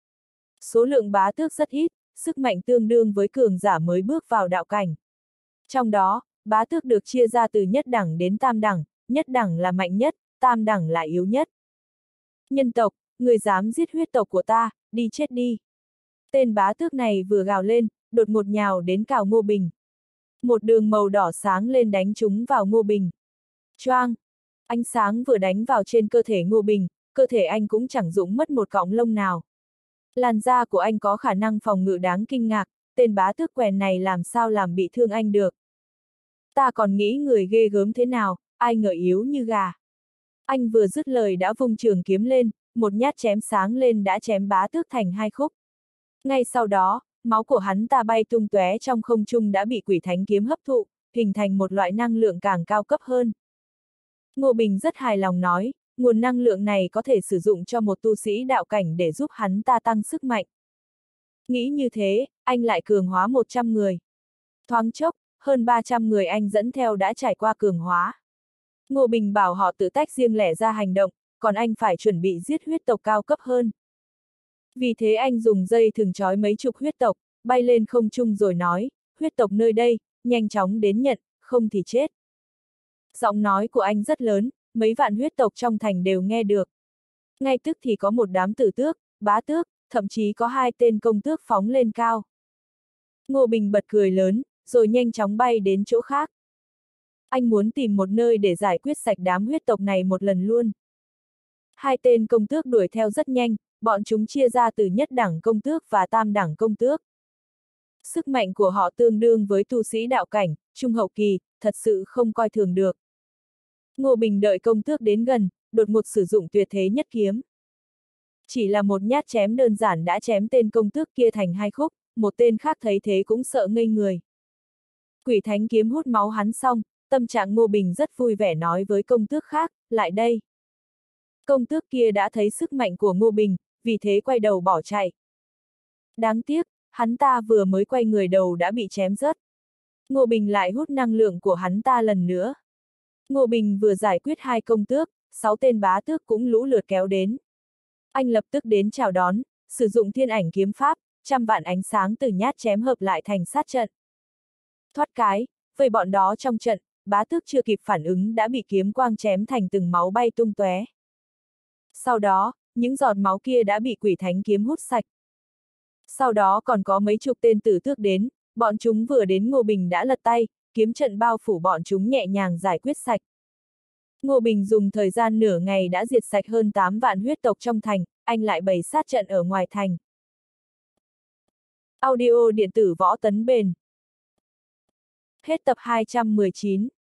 Số lượng bá tước rất ít, sức mạnh tương đương với cường giả mới bước vào đạo cảnh. Trong đó, bá tước được chia ra từ nhất đẳng đến tam đẳng, nhất đẳng là mạnh nhất, tam đẳng là yếu nhất. Nhân tộc, người dám giết huyết tộc của ta, đi chết đi. Tên bá tước này vừa gào lên, đột ngột nhào đến cào Ngô Bình. Một đường màu đỏ sáng lên đánh trúng vào Ngô Bình. Choang! Ánh sáng vừa đánh vào trên cơ thể Ngô Bình, cơ thể anh cũng chẳng rụng mất một cọng lông nào. Làn da của anh có khả năng phòng ngự đáng kinh ngạc, tên bá tước quèn này làm sao làm bị thương anh được. Ta còn nghĩ người ghê gớm thế nào, ai ngờ yếu như gà. Anh vừa dứt lời đã vung trường kiếm lên, một nhát chém sáng lên đã chém bá tước thành hai khúc. Ngay sau đó, máu của hắn ta bay tung tóe trong không trung đã bị quỷ thánh kiếm hấp thụ, hình thành một loại năng lượng càng cao cấp hơn. Ngô Bình rất hài lòng nói, nguồn năng lượng này có thể sử dụng cho một tu sĩ đạo cảnh để giúp hắn ta tăng sức mạnh. Nghĩ như thế, anh lại cường hóa một trăm người. Thoáng chốc, hơn ba trăm người anh dẫn theo đã trải qua cường hóa. Ngô Bình bảo họ tự tách riêng lẻ ra hành động, còn anh phải chuẩn bị giết huyết tộc cao cấp hơn. Vì thế anh dùng dây thừng trói mấy chục huyết tộc, bay lên không trung rồi nói, huyết tộc nơi đây, nhanh chóng đến nhận, không thì chết. Giọng nói của anh rất lớn, mấy vạn huyết tộc trong thành đều nghe được. Ngay tức thì có một đám tử tước, bá tước, thậm chí có hai tên công tước phóng lên cao. Ngô Bình bật cười lớn, rồi nhanh chóng bay đến chỗ khác. Anh muốn tìm một nơi để giải quyết sạch đám huyết tộc này một lần luôn. Hai tên công tước đuổi theo rất nhanh, bọn chúng chia ra từ nhất đẳng công tước và tam đẳng công tước. Sức mạnh của họ tương đương với tu sĩ đạo cảnh, trung hậu kỳ, thật sự không coi thường được. Ngô Bình đợi công tước đến gần, đột ngột sử dụng tuyệt thế nhất kiếm. Chỉ là một nhát chém đơn giản đã chém tên công tước kia thành hai khúc, một tên khác thấy thế cũng sợ ngây người. Quỷ thánh kiếm hút máu hắn xong, tâm trạng Ngô Bình rất vui vẻ nói với công tước khác, lại đây. Công tước kia đã thấy sức mạnh của Ngô Bình, vì thế quay đầu bỏ chạy. Đáng tiếc, hắn ta vừa mới quay người đầu đã bị chém rớt. Ngô Bình lại hút năng lượng của hắn ta lần nữa. Ngô Bình vừa giải quyết hai công tước, sáu tên bá tước cũng lũ lượt kéo đến. Anh lập tức đến chào đón, sử dụng thiên ảnh kiếm pháp, trăm vạn ánh sáng từ nhát chém hợp lại thành sát trận. Thoát cái, vây bọn đó trong trận, bá tước chưa kịp phản ứng đã bị kiếm quang chém thành từng máu bay tung tóe. Sau đó, những giọt máu kia đã bị quỷ thánh kiếm hút sạch. Sau đó còn có mấy chục tên tử tước đến, bọn chúng vừa đến Ngô Bình đã lật tay, kiếm trận bao phủ bọn chúng nhẹ nhàng giải quyết sạch. Ngô Bình dùng thời gian nửa ngày đã diệt sạch hơn tám vạn huyết tộc trong thành, anh lại bày sát trận ở ngoài thành. Audio điện tử Võ Tấn Bền. Hết tập hai trăm mười chín.